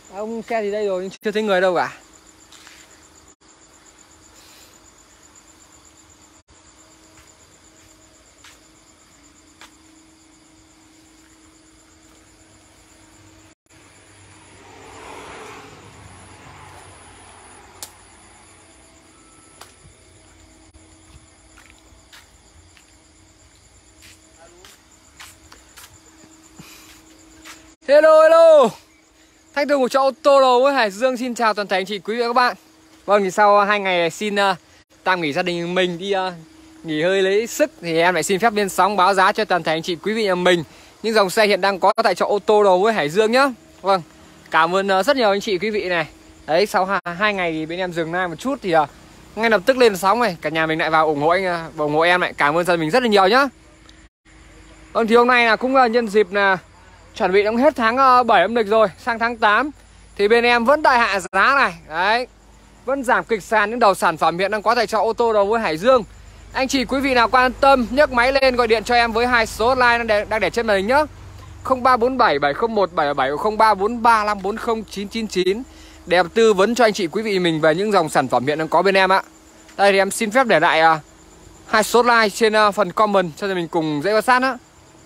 Ông xe gì đây rồi nhưng chưa thấy người đâu cả. Hello hello. Thanh Tùng của chỗ ô tô đầu với Hải Dương xin chào toàn thể anh chị quý vị và các bạn. Vâng, thì sau 2 ngày xin tạm nghỉ gia đình mình đi nghỉ hơi lấy sức thì em lại xin phép lên sóng báo giá cho toàn thể anh chị quý vị nhà mình những dòng xe hiện đang có tại chỗ ô tô đầu với Hải Dương nhá. Vâng, cảm ơn rất nhiều anh chị quý vị này. Đấy, sau 2 ngày thì bên em dừng lại một chút thì ngay lập tức lên sóng này, cả nhà mình lại vào ủng hộ anh, ủng hộ em lại. Cảm ơn gia đình mình rất là nhiều nhá. Vâng, thì hôm nay là cũng nhân dịp là chuẩn bị đến hết tháng 7 âm lịch rồi, sang tháng 8 thì bên em vẫn đại hạ giá này. Đấy, vẫn giảm kịch sàn những đầu sản phẩm hiện đang có tại chỗ ô tô đầu với Hải Dương. Anh chị quý vị nào quan tâm nhấc máy lên gọi điện cho em với 2 số hotline đang để trên màn hình nhá. 0347 701 777 0343 540 999 để tư vấn cho anh chị quý vị mình về những dòng sản phẩm hiện đang có bên em ạ. Đây thì em xin phép để lại 2 số hotline trên phần comment cho mình cùng dễ quan sát á.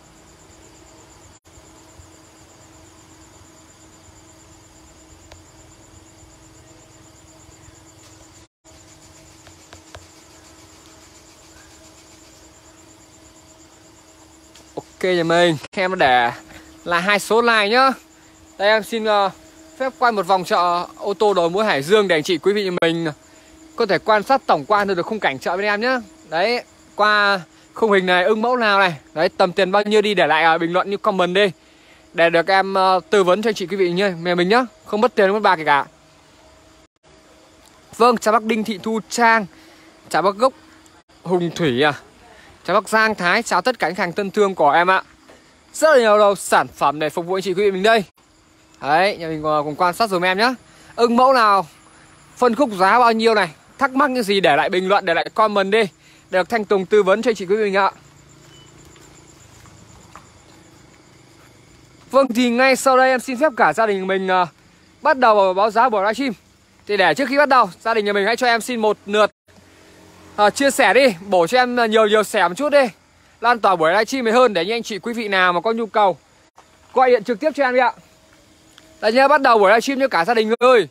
Ok nhà mình, em để là 2 số like nhá. Đây em xin phép quay một vòng chợ ô tô đầu mối Hải Dương để anh chị quý vị mình có thể quan sát tổng quan được khung cảnh chợ bên em nhá. Đấy, qua khung hình này ưng mẫu nào này, đấy tầm tiền bao nhiêu đi để lại bình luận như comment đi để được em tư vấn cho anh chị quý vị như mình nhá, không mất tiền không mất bạc gì cả. Vâng, chào bác Đinh Thị Thu Trang, chào bác Gốc Hùng Thủy chào bác Giang Thái, chào tất cả những hàng tân thương của em ạ. Rất là nhiều đầu sản phẩm để phục vụ anh chị quý vị mình đây. Đấy, nhà mình cùng quan sát dùm em nhé. Ưng mẫu nào, phân khúc giá bao nhiêu này, thắc mắc những gì để lại bình luận, để lại comment đi, để được Thanh Tùng tư vấn cho anh chị quý vị mình ạ. Vâng, thì ngay sau đây em xin phép cả gia đình mình bắt đầu báo giá buổi livestream. Thì để trước khi bắt đầu, gia đình nhà mình hãy cho em xin một lượt chia sẻ đi, bổ cho em nhiều sẻ một chút đi, lan tỏa buổi livestream này hơn để những anh chị quý vị nào mà có nhu cầu gọi điện trực tiếp cho em đi ạ. Đây nhá, bắt đầu buổi livestream cho cả gia đình ơi.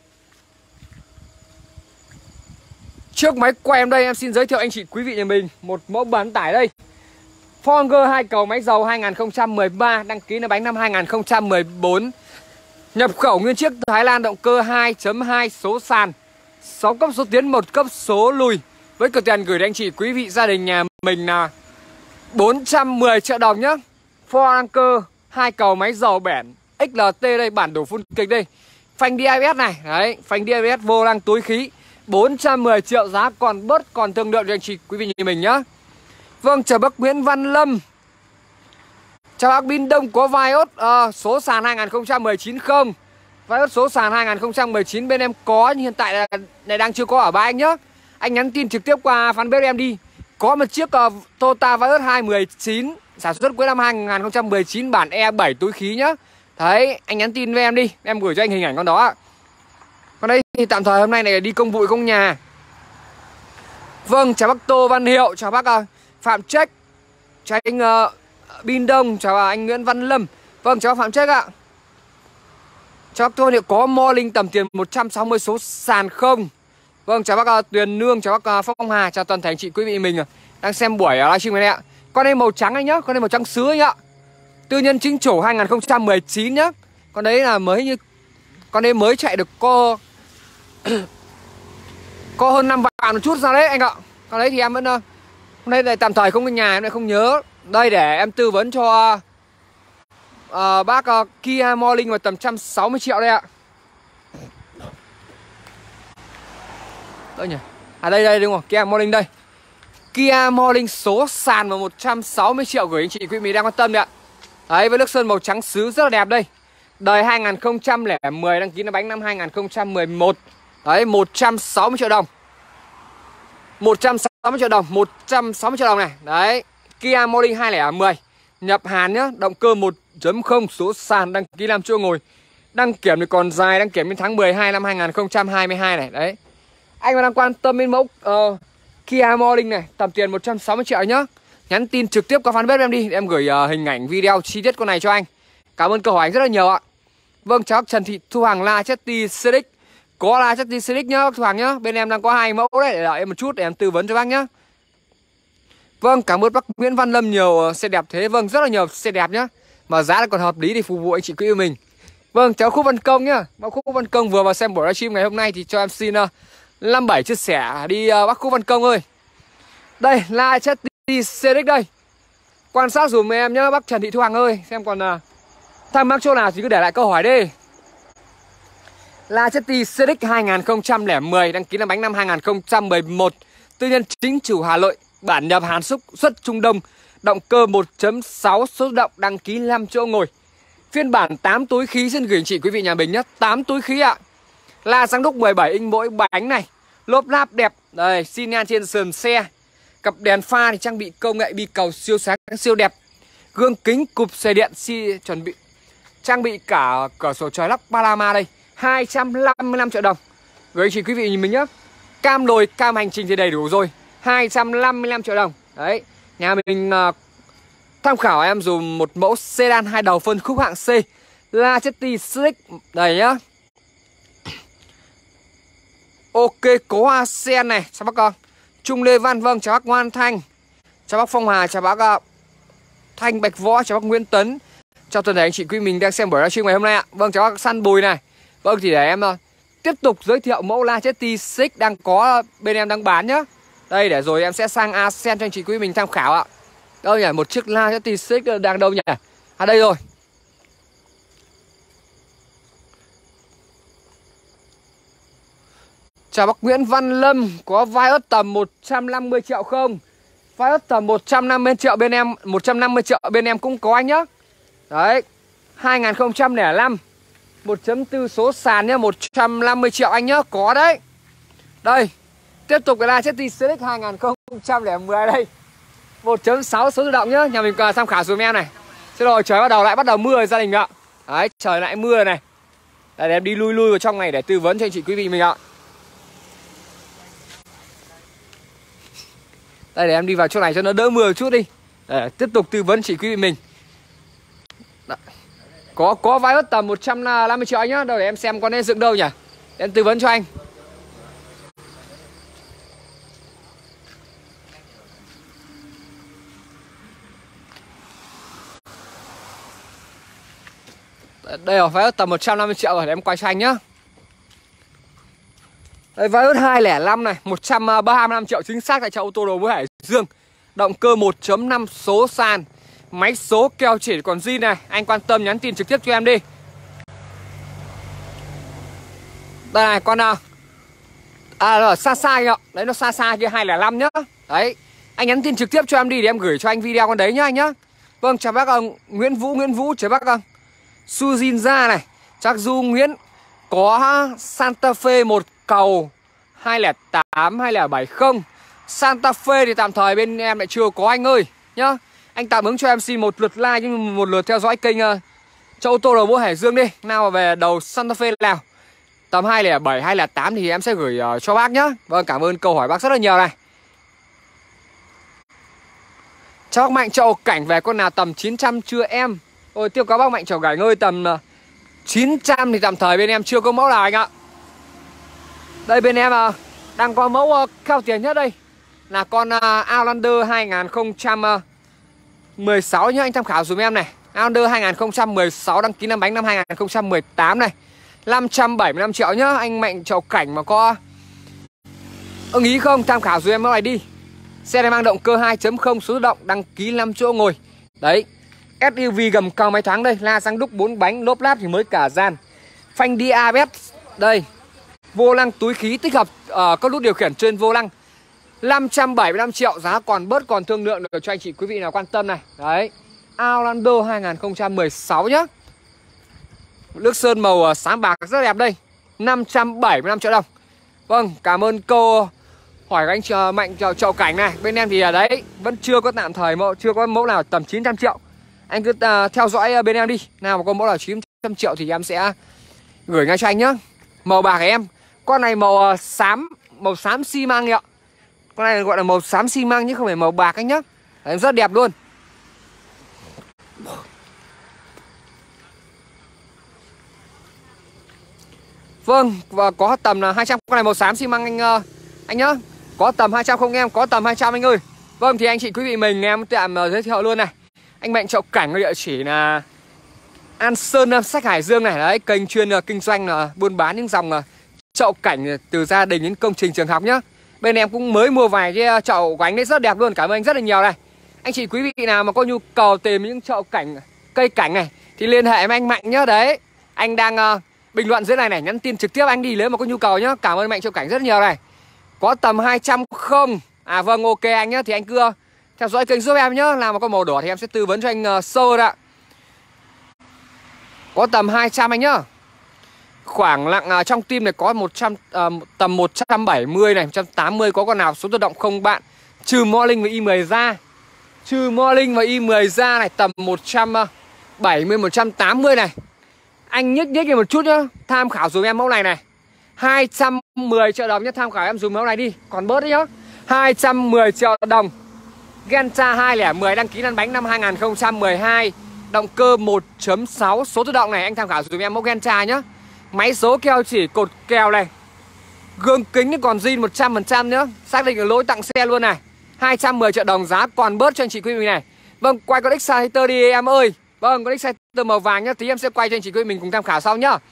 Trước máy quay em đây em xin giới thiệu anh chị quý vị nhà mình một mẫu bán tải đây. Forger 2 cầu máy dầu 2013, đăng ký là bánh năm 2014. Nhập khẩu nguyên chiếc Thái Lan, động cơ 2.2 số sàn, 6 cấp số tiến, 1 cấp số lùi. Với cửa tiền gửi đến anh chị quý vị gia đình nhà mình là 410 triệu đồng nhá. Ford Anchor 2 cầu máy dầu bẻn XLT đây, bản đồ full kịch đây. Phanh DIBS này, đấy, phanh DIBS vô lăng túi khí. 410 triệu giá còn bớt còn thương lượng cho anh chị quý vị như mình nhá. Vâng, chào bác Nguyễn Văn Lâm. Chào bác Bin Đông có Vios số sàn 2019 không? Vios số sàn 2019 bên em có, nhưng hiện tại là này đang chưa có ở ba anh nhá. Anh nhắn tin trực tiếp qua fanpage em đi. Có một chiếc Toyota Vios 219 sản xuất cuối năm 2019, bản E7 túi khí nhá. Đấy, anh nhắn tin với em đi, em gửi cho anh hình ảnh con đó. Còn đây thì tạm thời hôm nay này đi công vụ công nhà. Vâng, chào bác Tô Văn Hiệu, chào bác Phạm Trách, chào anh Bin Đông, chào anh Nguyễn Văn Lâm. Vâng, chào bác Phạm Trách ạ. Chào bác Tô Văn Hiệu, có Morning tầm tiền 160 số sàn không? Vâng, chào bác Tuyền Nương, chào bác Phong Hà, chào toàn thể anh chị quý vị mình đang xem buổi livestream này ạ. Con đây màu trắng anh nhá, con đây màu trắng sứ anh ạ. Tư nhân chính chủ 2019 nhá. Con đấy là mới như con đấy mới chạy được co hơn 5 vạn một chút ra đấy anh ạ. Con đấy thì em vẫn hôm nay là tạm thời không có nhà em lại không nhớ. Đây để em tư vấn cho bác Kia Morning vào tầm 160 triệu đây ạ. Đâu nhỉ? À đây đúng không? Kia Morning đây. Kia Morning số sàn vào 160 triệu gửi anh chị quý vị đang quan tâm đấy ạ. Đấy, với nước sơn màu trắng sứ rất là đẹp đây. Đời 2010, đăng ký là bánh năm 2011. Đấy, 160 triệu đồng. 160 triệu đồng, 160 triệu đồng này. Đấy, Kia Morning 2010. Nhập Hàn nhá, động cơ 1.0 số sàn, đăng ký làm chỗ ngồi Đăng kiểm thì còn dài, đăng kiểm đến tháng 12 năm 2022 này. Đấy. Anh mà đang quan tâm đến mẫu Kia Morning này, tầm tiền 160 triệu nhá. Nhắn tin trực tiếp qua fanpage em đi, em gửi hình ảnh video chi tiết con này cho anh. Cảm ơn câu hỏi anh rất là nhiều ạ. Vâng, chào Trần Thị Thu Hằng, Lachetti Civic. Có Lachetti Civic nhá bác Thu Hằng nhá. Bên em đang có 2 mẫu đấy, để đợi em một chút để em tư vấn cho bác nhá. Vâng, cảm ơn bác Nguyễn Văn Lâm, nhiều xe đẹp thế. Vâng, rất là nhiều xe đẹp nhá. Mà giá còn hợp lý để phục vụ anh chị quý yêu mình. Vâng, cháu Khúc Văn Công nhá. Bác Khúc Văn Công vừa vào xem buổi livestream ngày hôm nay thì cho em xin 57 chia sẻ đi bác Khúc Văn Công ơi. Đây là Lachetti Civic đây. Quan sát dùm em nhá bác Trần Thị Thu Hằng ơi. Xem còn thắc mắc chỗ nào thì cứ để lại câu hỏi đi. Lachetti Civic 2010, đăng ký năm bánh năm 2011. Tư nhân chính chủ Hà Nội, bản nhập Hàn Xúc, xuất Trung Đông. Động cơ 1.6 số động, đăng ký 5 chỗ ngồi. Phiên bản 8 túi khí, xin gửi anh chị quý vị nhà mình nhé. 8 túi khí ạ. La răng đúc 17 inch mỗi bánh này. Lốp láp đẹp. Đây, xi nhan trên sườn xe. Cặp đèn pha thì trang bị công nghệ bi cầu siêu sáng siêu đẹp. Gương kính cụp xe điện chuẩn bị trang bị cả cửa sổ trời lắc Panama đây. 255 triệu đồng. Gửi anh chị quý vị nhìn mình nhé. Cam đồi, cam hành trình thì đầy đủ rồi. 255 triệu đồng. Đấy, nhà mình tham khảo em dùng một mẫu sedan 2 đầu phân khúc hạng C, Lachetti Civic. Đây nhá. Ok, có hoa sen này. Chào bác con Trung Lê Văn. Vâng, chào bác Ngoan Thanh. Chào bác Phong Hà. Chào bác Thanh Bạch Võ. Chào bác Nguyễn Tấn. Chào toàn thể anh chị quý mình đang xem buổi livestream ngày hôm nay ạ. Vâng, chào bác Săn Bùi này. Vâng, thì để em tiếp tục giới thiệu mẫu Lachetti Civic đang có bên em đang bán nhá. Đây, để rồi em sẽ sang ASEAN cho anh chị quý mình tham khảo ạ. Đâu nhỉ, một chiếc Lachetti Civic đang đâu nhỉ? À đây rồi. Chào bác Nguyễn Văn Lâm. Có vai ớt tầm 150 triệu không? Vai ớt tầm 150 triệu bên em, 150 triệu bên em cũng có anh nhá. Đấy, 2005 1.4 số sàn nhá, 150 triệu anh nhá, có đấy. Đây, tiếp tục cái Lachetti Civic 2010 đây. 1.6 số tự động nhá, nhà mình tham khảo dùm em này. Thế rồi trời bắt đầu mưa gia đình ạ. Đấy, trời lại mưa này. Đây, để em đi lui vào trong này để tư vấn cho anh chị quý vị mình ạ. Đây, để em đi vào chỗ này cho nó đỡ mưa một chút đi, để tiếp tục tư vấn chị quý vị mình. Đó. Có vai ớt tầm 150 triệu anh nhá. Đâu để em xem con nên dựng đâu nhỉ, để em tư vấn cho anh. Đây là vai ớt tầm 150 triệu rồi, để em quay cho anh nhá. Đây, vai ớt 205 này, 135 triệu chính xác tại chợ ô tô Đồ Mối Hải Dương. Động cơ 1.5 số sàn. Máy số keo chỉ còn zin này. Anh quan tâm nhắn tin trực tiếp cho em đi. Đây này, con nào nó xa xa kìa. Đấy, nó xa xa kia, 205 nhá. Đấy, anh nhắn tin trực tiếp cho em đi để em gửi cho anh video con đấy nhá anh nhá. Vâng, chào bác Nguyễn Vũ, chào bác Sujinza này. Chắc Du Nguyễn. Có Santa Fe một cầu 208 2070. Santa Fe thì tạm thời bên em lại chưa có anh ơi nhá. Anh tạm ứng cho em xin một lượt like, một lượt theo dõi kênh cho ô tô Đồ Mối Hải Dương đi. Nào mà về đầu Santa Fe nào tầm 207 208 thì em sẽ gửi cho bác nhá. Vâng, cảm ơn câu hỏi bác rất là nhiều này. Chào bác Mạnh Trậu Cảnh, về con nào tầm 900 chưa em? Ôi, tiêu cáo bác Mạnh Trậu Cảnh ơi, tầm 900 thì tạm thời bên em chưa có mẫu nào anh ạ. Đây, bên em đang có mẫu cao tiền nhất đây là con Outlander 2016 nhá, anh tham khảo dùm em này. Outlander 2016 đăng ký năm bánh năm 2018 này. 575 triệu nhá, anh Mạnh Trậu Cảnh mà có ưng ý không tham khảo dùm em mẫu này đi. Xe này mang động cơ 2.0 số tự động, đăng ký 5 chỗ ngồi. Đấy, SUV gầm cao máy thoáng đây, la răng đúc 4 bánh, lốp láp thì mới cả gian. Phanh đi ABS đây. Vô lăng túi khí tích hợp các nút điều khiển trên vô lăng. 575 triệu, giá còn bớt còn thương lượng được cho anh chị quý vị nào quan tâm này. Đấy, Outlander 2016 nhá. Nước sơn màu sáng bạc rất đẹp đây. 575 triệu đồng. Vâng, cảm ơn câu hỏi của anh Mạnh Trậu Cảnh này. Bên em thì đấy, vẫn chưa có tạm thời mẫu, chưa có mẫu nào tầm 900 triệu. Anh cứ theo dõi bên em đi. Nào mà có mẫu nào 900 triệu thì em sẽ Gửi ngay cho anh nhá. Màu bạc em. Con này màu xám xi măng ạ. Con này gọi là màu xám xi măng chứ không phải màu bạc anh nhá. Đấy, rất đẹp luôn. Vâng, và có tầm là 200. Con này màu xám xi măng anh nhá. Có tầm 200 không em? Có tầm 200 anh ơi. Vâng thì anh chị quý vị mình em tạm giới thiệu luôn này. Anh Mạnh Chậu Cảnh có địa chỉ là An Sơn, Sách Hải Dương này. Đấy, kênh chuyên kinh doanh là buôn bán những dòng chậu cảnh từ gia đình đến công trình trường học nhá. Bên em cũng mới mua vài cái chậu của anh đấy rất đẹp luôn. Cảm ơn anh rất là nhiều này. Anh chị quý vị nào mà có nhu cầu tìm những chậu cảnh, cây cảnh này thì liên hệ với anh Mạnh nhá. Đấy, anh đang bình luận dưới này này, nhắn tin trực tiếp anh đi nếu mà có nhu cầu nhá. Cảm ơn Mạnh Chậu Cảnh rất nhiều này. Có tầm 200 không? À vâng, ok anh nhá. Thì anh cứ theo dõi kênh giúp em nhá. Nào mà có màu đỏ thì em sẽ tư vấn cho anh sơ ạ. Có tầm 200 anh nhá. Khoảng nặng trong team này có tầm 170 này, 180. Có con nào số tự động không bạn? Trừ Morning và Y10 ra. Trừ Morning và Y10 ra này, tầm 170, 180 này. Anh nhích đi một chút nhá. Tham khảo dùm em mẫu này này. 210 triệu đồng nhá. Tham khảo em dùm mẫu này đi. Còn bớt đấy nhá. 210 triệu đồng. Genta 210 đăng ký lăn bánh năm 2012. Động cơ 1.6 số tự động này. Anh tham khảo dùm em mẫu Genta nhá. Máy số keo chỉ cột kèo này. Gương kính còn zin 100% nhá. Xác định được lỗi tặng xe luôn này. 210 triệu đồng giá còn bớt cho anh chị quý vị này. Vâng, quay con Exciter đi em ơi. Vâng, con Exciter màu vàng nhá. Tí em sẽ quay cho anh chị quý vị mình cùng tham khảo sau nhá.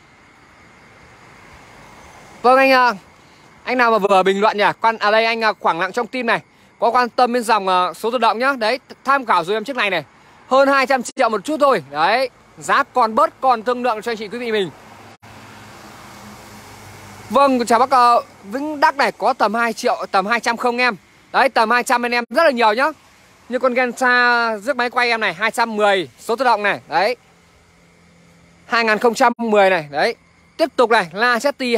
Vâng anh nào mà vừa bình luận nhỉ. Ở đây anh khoảng nặng trong team này có quan tâm đến dòng số tự động nhá. Đấy, tham khảo rồi em chiếc này này. Hơn 200 triệu một chút thôi. Đấy, giá còn bớt, còn thương lượng cho anh chị quý vị mình. Vâng, chào bác Vĩnh Đắc này. Có tầm 2 triệu, tầm 200 không em? Đấy, tầm 200 bên em rất là nhiều nhá. Như con Genta rước máy quay em này, 210 số tự động này. Đấy, 2010 này. Đấy, tiếp tục này, Lacetti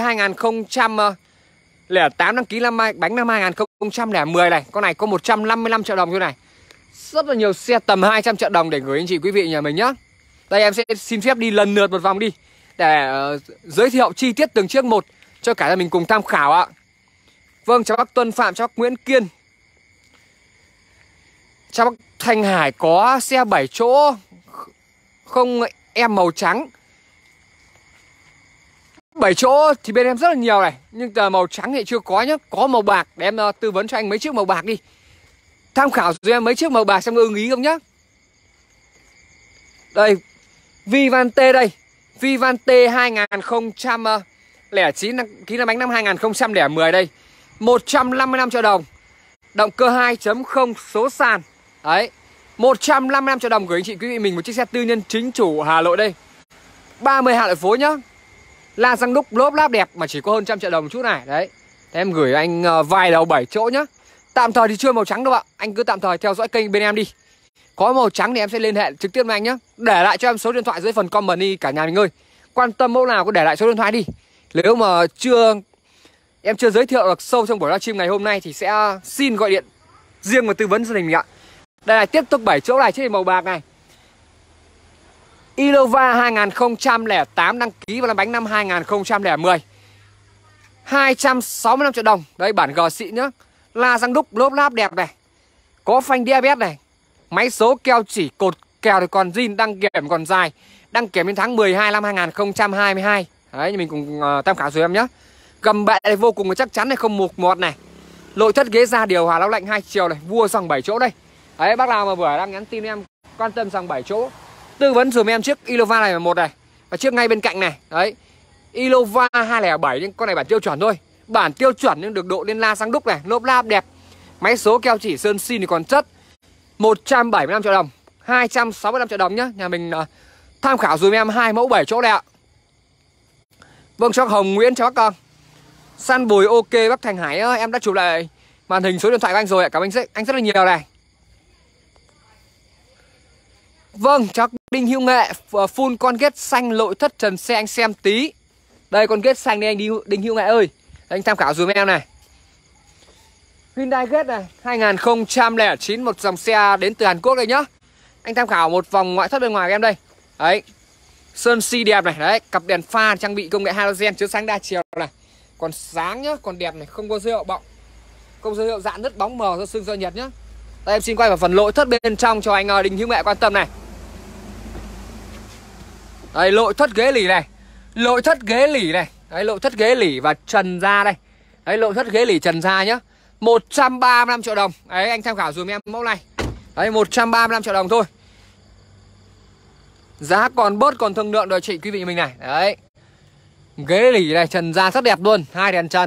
2008 đăng ký bánh năm 2010 này. Con này có 155 triệu đồng thôi này. Rất là nhiều xe tầm 200 triệu đồng để gửi anh chị quý vị nhà mình nhá. Đây em sẽ xin phép đi lần lượt một vòng đi để giới thiệu chi tiết từng chiếc một cho cả gia mình cùng tham khảo ạ. Vâng, chào bác Tuân Phạm, chào bác Nguyễn Kiên, chào bác Thanh Hải. Có xe 7 chỗ không em màu trắng. 7 chỗ thì bên em rất là nhiều này. Nhưng màu trắng thì chưa có nhá. Có màu bạc để em tư vấn cho anh mấy chiếc màu bạc đi. Tham khảo cho em mấy chiếc màu bạc xem có ưng ý không nhá. Đây, Vivante đây. Vivante 2009 đăng ký là bánh năm 2010 đây. 155 triệu đồng. Động cơ 2.0 số sàn. Đấy, 155 triệu đồng gửi anh chị quý vị mình một chiếc xe tư nhân chính chủ Hà Nội đây. 30 hạ lợi phố nhá. La răng đúc lốp láp đẹp mà chỉ có hơn 100 triệu đồng một chút này. Đấy, thế em gửi anh vài đầu 7 chỗ nhá. Tạm thời thì chưa màu trắng đâu ạ. Anh cứ tạm thời theo dõi kênh bên em đi. Có màu trắng thì em sẽ liên hệ trực tiếp với anh nhé. Để lại cho em số điện thoại dưới phần comment đi cả nhà mình ơi. Quan tâm mẫu nào có để lại số điện thoại đi. Nếu mà em chưa giới thiệu được sâu trong buổi livestream ngày hôm nay thì sẽ xin gọi điện riêng và tư vấn gia đình mình ạ. Đây là tiếp tục 7 chỗ này, chiếc màu bạc này. Innova 2008 đăng ký và làm bánh năm 2010. 265 triệu đồng. Đây, bản G xịn nhá. La răng đúc lốp láp đẹp này. Có phanh DABS này. Máy số keo chỉ cột kèo thì còn zin, đăng kiểm còn dài. Đăng kiểm đến tháng 12 năm 2022. Đấy, mình cùng tham khảo rồi em nhé. Gầm bệ này vô cùng chắc chắn này, không mục mọt này. Nội thất ghế da điều hòa, lão lạnh 2 chiều này. Vua dòng 7 chỗ đây. Đấy, bác nào mà vừa đang nhắn tin em quan tâm dòng 7 chỗ, tư vấn dùm em chiếc Innova này là một này. Và chiếc ngay bên cạnh này. Đấy, Innova 207 nhưng con này bản tiêu chuẩn thôi. Bản tiêu chuẩn nhưng được độ lên la sang đúc này, lốp láp đẹp. Máy số keo chỉ sơn xin thì còn chất. 175 triệu đồng, 265 triệu đồng nhá. Nhà mình tham khảo dùm em 2 mẫu 7 chỗ đây ạ. Vâng, cho Hồng Nguyễn, cho bác Săn Bùi, ok bác Thành Hải ơi, em đã chụp lại màn hình số điện thoại của anh rồi ạ. Cảm ơn anh rất là nhiều này. Vâng, cho Đinh Hữu Nghệ, full con ghét xanh nội thất trần xe anh xem tí. Đây con ghét xanh đây anh Đinh Hữu Nghệ ơi. Anh tham khảo dùm em này. Hyundai Getz này, 2009, một dòng xe đến từ Hàn Quốc đây nhá. Anh tham khảo một vòng ngoại thất bên ngoài của em đây. Đấy. Sơn si đẹp này. Đấy, cặp đèn pha trang bị công nghệ halogen chiếu sáng đa chiều này. Còn sáng nhá, còn đẹp này, không có dấu hiệu bọng, không có dấu hiệu rạn nứt bóng mờ do sương do nhiệt nhá. Đây em xin quay vào phần nội thất bên trong cho anh Đình Hữu Nghệ quan tâm này. Đây, nội thất ghế lỉ này. Nội thất ghế lỉ này. Đấy, nội thất ghế lỉ và trần da đây. Đấy, nội thất ghế lỉ trần da nhá. 135 triệu đồng. Đấy, anh tham khảo dùm em mẫu này. Đấy, 135 triệu đồng thôi. Giá còn bớt còn thương lượng rồi chị quý vị mình này. Đấy. Ghế lỉ này, trần da rất đẹp luôn, 2 đèn trần.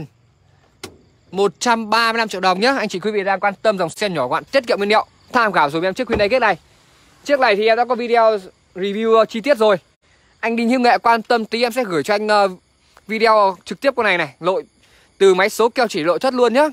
135 triệu đồng nhá. Anh chị quý vị đang quan tâm dòng xe nhỏ gọn tiết kiệm nguyên liệu, tham khảo dùm em chiếc Hyundai Getz này. Chiếc này thì em đã có video review chi tiết rồi. Anh Đinh Hữu Nghệ quan tâm tí em sẽ gửi cho anh video trực tiếp con này này, lội từ máy số keo chỉ nội thất luôn nhá.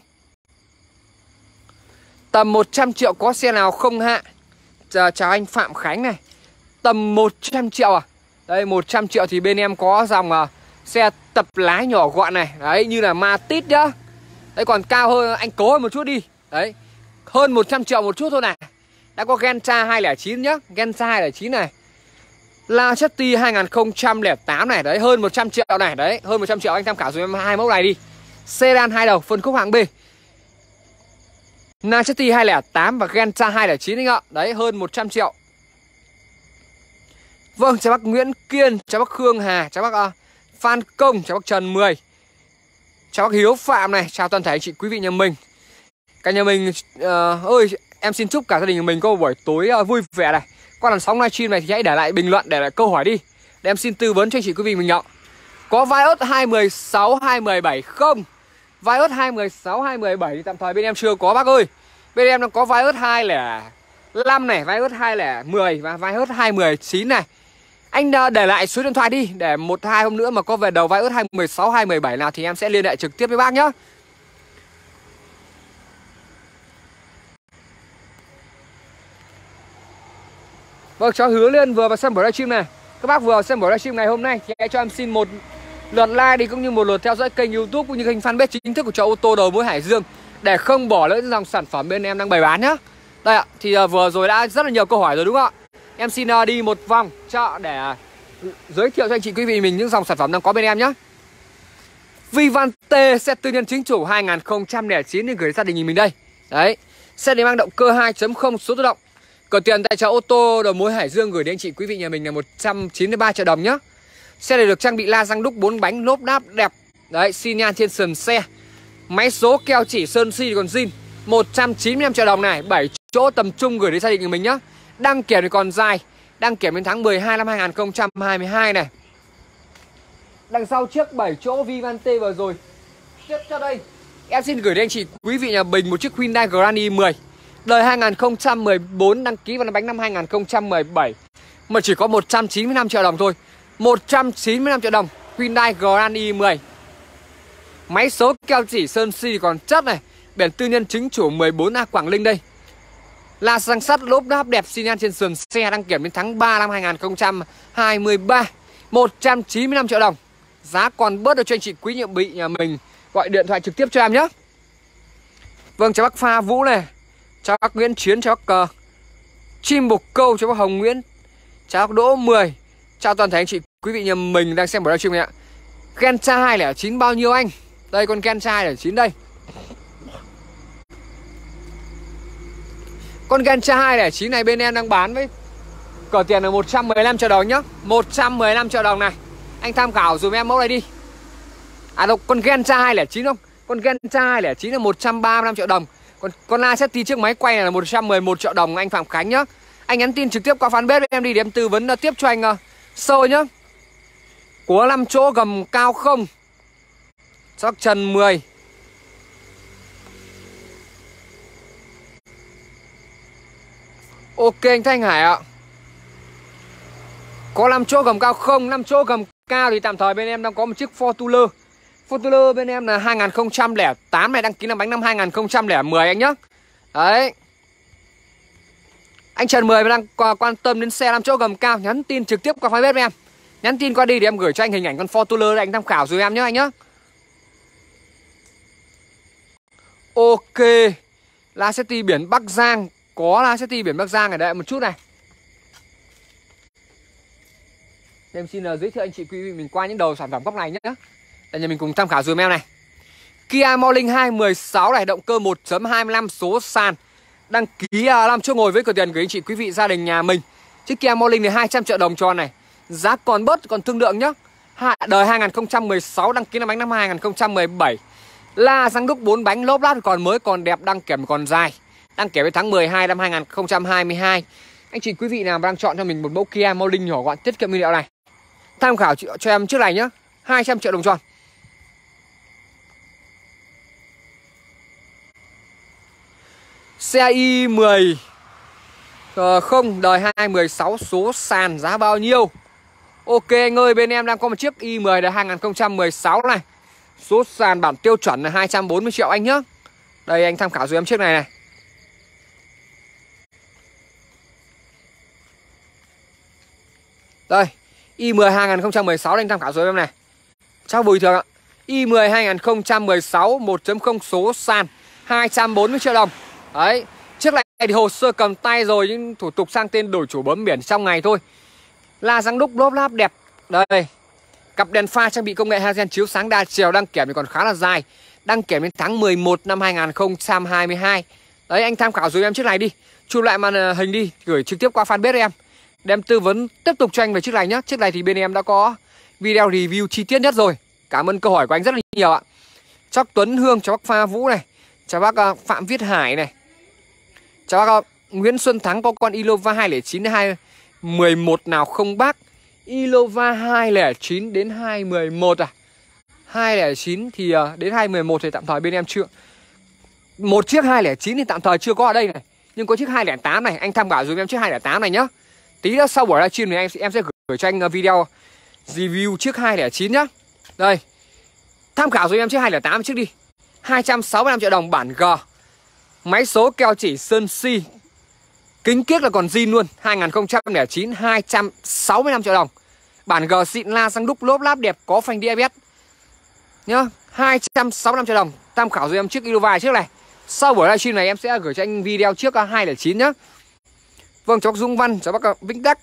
Tầm 100 triệu có xe nào không hạ? Chào anh Phạm Khánh này. Tầm 100 triệu à? Đây, 100 triệu thì bên em có dòng xe tập lái nhỏ gọn này. Đấy, như là Matiz nhá. Đấy, còn cao hơn, anh cố hơn một chút đi. Đấy, hơn 100 triệu một chút thôi này. Đã có Gentra 209 nhá. Gentra 209 này. Lacetti 2008 này. Đấy, hơn 100 triệu này. Đấy, hơn 100 triệu anh tham khảo giúp em hai mẫu này đi. Sedan 2 đầu, phân khúc hạng B. Lacetti 208 và Gentra 209 anh ạ. Đấy, hơn 100 triệu. Vâng, chào bác Nguyễn Kiên, chào bác Khương Hà, chào bác Phan Công, chào bác Trần 10, chào bác Hiếu Phạm này, chào toàn thể anh chị quý vị nhà mình. Cả nhà mình ơi, em xin chúc cả gia đình nhà mình có một buổi tối vui vẻ này. Qua làn sóng livestream này thì hãy để lại bình luận, để lại câu hỏi đi, để em xin tư vấn cho anh chị quý vị mình nhậu. Có Vios 216, 217 không? Vios 216, 217 thì tạm thời bên em chưa có bác ơi. Bên em đang có Vios 205 này, Vios 210 và Vios 219 này. Anh để lại số điện thoại đi, để 1-2 hôm nữa mà có về đầu Vios 216, 217 nào thì em sẽ liên hệ trực tiếp với bác nhé. Vâng, cháu Hứa Liên vừa vào xem buổi livestream này. Các bác vừa vào xem buổi livestream ngày hôm nay thì hãy cho em xin một lượt like đi, cũng như một lượt theo dõi kênh YouTube cũng như kênh fanpage chính thức của chợ ô tô đầu mối Hải Dương, để không bỏ lỡ những dòng sản phẩm bên em đang bày bán nhá. Đây ạ, thì vừa rồi đã rất là nhiều câu hỏi rồi đúng không ạ? Em xin đi một vòng chợ để giới thiệu cho anh chị quý vị mình những dòng sản phẩm đang có bên em nhé. Vivante xe tư nhân chính chủ 2009 nên gửi gia đình mình đây. Đấy, xe này mang động cơ 2.0 số tự động. Cửa tiền tại chợ ô tô đầu mối Hải Dương gửi đến anh chị quý vị nhà mình là 193 triệu đồng nhé. Xe này được trang bị la răng đúc 4 bánh, lốp đáp đẹp. Đấy, xi nhan trên sườn xe. Máy số keo chỉ sơn si còn zin. 195 triệu đồng này, 7 chỗ tầm trung gửi đến gia đình nhà mình nhé. Đăng kiểm thì còn dài, đăng kiểm đến tháng 12 năm 2022 này. Đằng sau chiếc 7 chỗ Vivante vừa rồi. Tiếp theo đây, em xin gửi đến anh chị quý vị nhà mình một chiếc Hyundai Grand i10 đời 2014, đăng ký vào bánh năm 2017 mà chỉ có 195 triệu đồng thôi. 195 triệu đồng, Hyundai Grand i10. Máy số keo chỉ sơn si còn chất này, biển tư nhân chính chủ 14A Quảng Ninh đây. La răng sắt lốp đáp đẹp, xi nhan trên sườn xe, đăng kiểm đến tháng 3 năm 2023. 195 triệu đồng. Giá còn bớt được cho anh chị quý nhà bị nhà mình gọi điện thoại trực tiếp cho em nhé. Vâng, chào bác Pha Vũ này, chào bác Nguyễn Chiến, chào bác Chim Bục Câu, chào bác Hồng Nguyễn, chào bác Đỗ 10, chào toàn thể anh chị quý vị nhà mình đang xem buổi livestream này ạ. Gentra 209 bao nhiêu anh? Đây, con Gentra 209 đây. Con Gentra 209 này bên em đang bán với cỡ tiền là 115 triệu đồng nhá. 115 triệu đồng này. Anh tham khảo dùm em mẫu này đi. À đâu, con Gentra 209 không? Con Gentra 209 là 135 triệu đồng. Còn con Lacetti chiếc máy quay này là 111 triệu đồng anh Phạm Khánh nhá. Anh nhắn tin trực tiếp qua fanpage với em đi để em tư vấn tiếp cho anh sâu nhá. Của 5 chỗ gầm cao không? Chắc Trần 10. Ok anh Thanh Hải ạ. Có 5 chỗ gầm cao không? 5 chỗ gầm cao thì tạm thời bên em đang có một chiếc Fortuner. Fortuner bên em là 2008 này, đăng ký làm bánh năm 2010 anh nhá. Đấy. Anh Trần 10 đang quan tâm đến xe 5 chỗ gầm cao, nhắn tin trực tiếp qua fanpage với em. Nhắn tin qua đi để em gửi cho anh hình ảnh con Fortuner để anh tham khảo rồi em nhé anh nhá. Ok. Lacetti biển Bắc Giang. Có Lacetti biển Bắc Giang ở đây một chút này. Em xin giới thiệu anh chị quý vị mình qua những đầu sản phẩm góc này nhé. Để nhà mình cùng tham khảo dùm em này. Kia Morning 216 này, động cơ 1.25 số sàn, đăng ký 5 chỗ ngồi với cửa tiền gửi anh chị quý vị gia đình nhà mình. Chiếc Kia Morning này 200 triệu đồng tròn này. Giá còn bớt còn thương lượng nhá. Đời 2016, đăng ký năm bánh năm 2017. La xăng đúc 4 bánh, lốp lát còn mới còn đẹp, đăng kiểm còn dài. Đăng kiểm đến tháng 12 năm 2022. Anh chị quý vị nào đang chọn cho mình một mẫu Kia Morning nhỏ gọn tiết kiệm nhiên liệu này, tham khảo cho em chiếc này nhá, 200 triệu đồng tròn. Xe i10 không đời 2016 số sàn, giá bao nhiêu? Ok anh ơi, bên em đang có một chiếc i10 đời 2016 này. Số sàn bản tiêu chuẩn là 240 triệu anh nhá. Đây anh tham khảo giúp em chiếc này này. Đây, i10 2016 anh tham khảo giúp em này. Cháu bùi thường ạ. i10 2016 1.0 số sàn, 240 triệu đồng. Đấy, chiếc này thì hồ sơ cầm tay rồi, nhưng thủ tục sang tên đổi chủ bấm biển trong ngày thôi. La răng đúc lốp láp đẹp. Đây, cặp đèn pha trang bị công nghệ halogen chiếu sáng đa chiều, đăng kiểm thì còn khá là dài. Đăng kiểm đến tháng 11 năm 2022. Đấy, anh tham khảo giúp em chiếc này đi. Chụp lại màn hình đi, gửi trực tiếp qua fanpage em. Đem tư vấn tiếp tục cho anh về chiếc này nhé. Chiếc này thì bên em đã có video review chi tiết nhất rồi. Cảm ơn câu hỏi của anh rất là nhiều ạ. Chào Tuấn Hương, chào bác Pha Vũ này, chào bác Phạm Viết Hải này, chào bác Nguyễn Xuân Thắng, có con Ilova 209 211 nào không bác? Ilova 209 đến 211 à? 209 thì đến 211 thì tạm thời bên em chưa. Một chiếc 209 thì tạm thời chưa có ở đây này. Nhưng có chiếc 208 này, anh tham khảo giúp em chiếc 208 này nhá. Tí nữa sau buổi livestream này em sẽ gửi cho anh video review chiếc 209 nhá. Đây, tham khảo giúp em chiếc 208 chiếc đi. 265 triệu đồng bản G. Máy số keo chỉ sơn si. Kính kiếc là còn zin luôn. 2009 265 triệu đồng. Bản G xịn, la xăng đúc lốp láp đẹp, có phanh đĩa ABS nhá. 265 triệu đồng. Tham khảo giúp em chiếc Ilova chiếc này. Sau buổi livestream này em sẽ gửi cho anh video trước 209 nhá. Vâng, cháu bác Dũng Văn, cháu bác Vĩnh Đắc.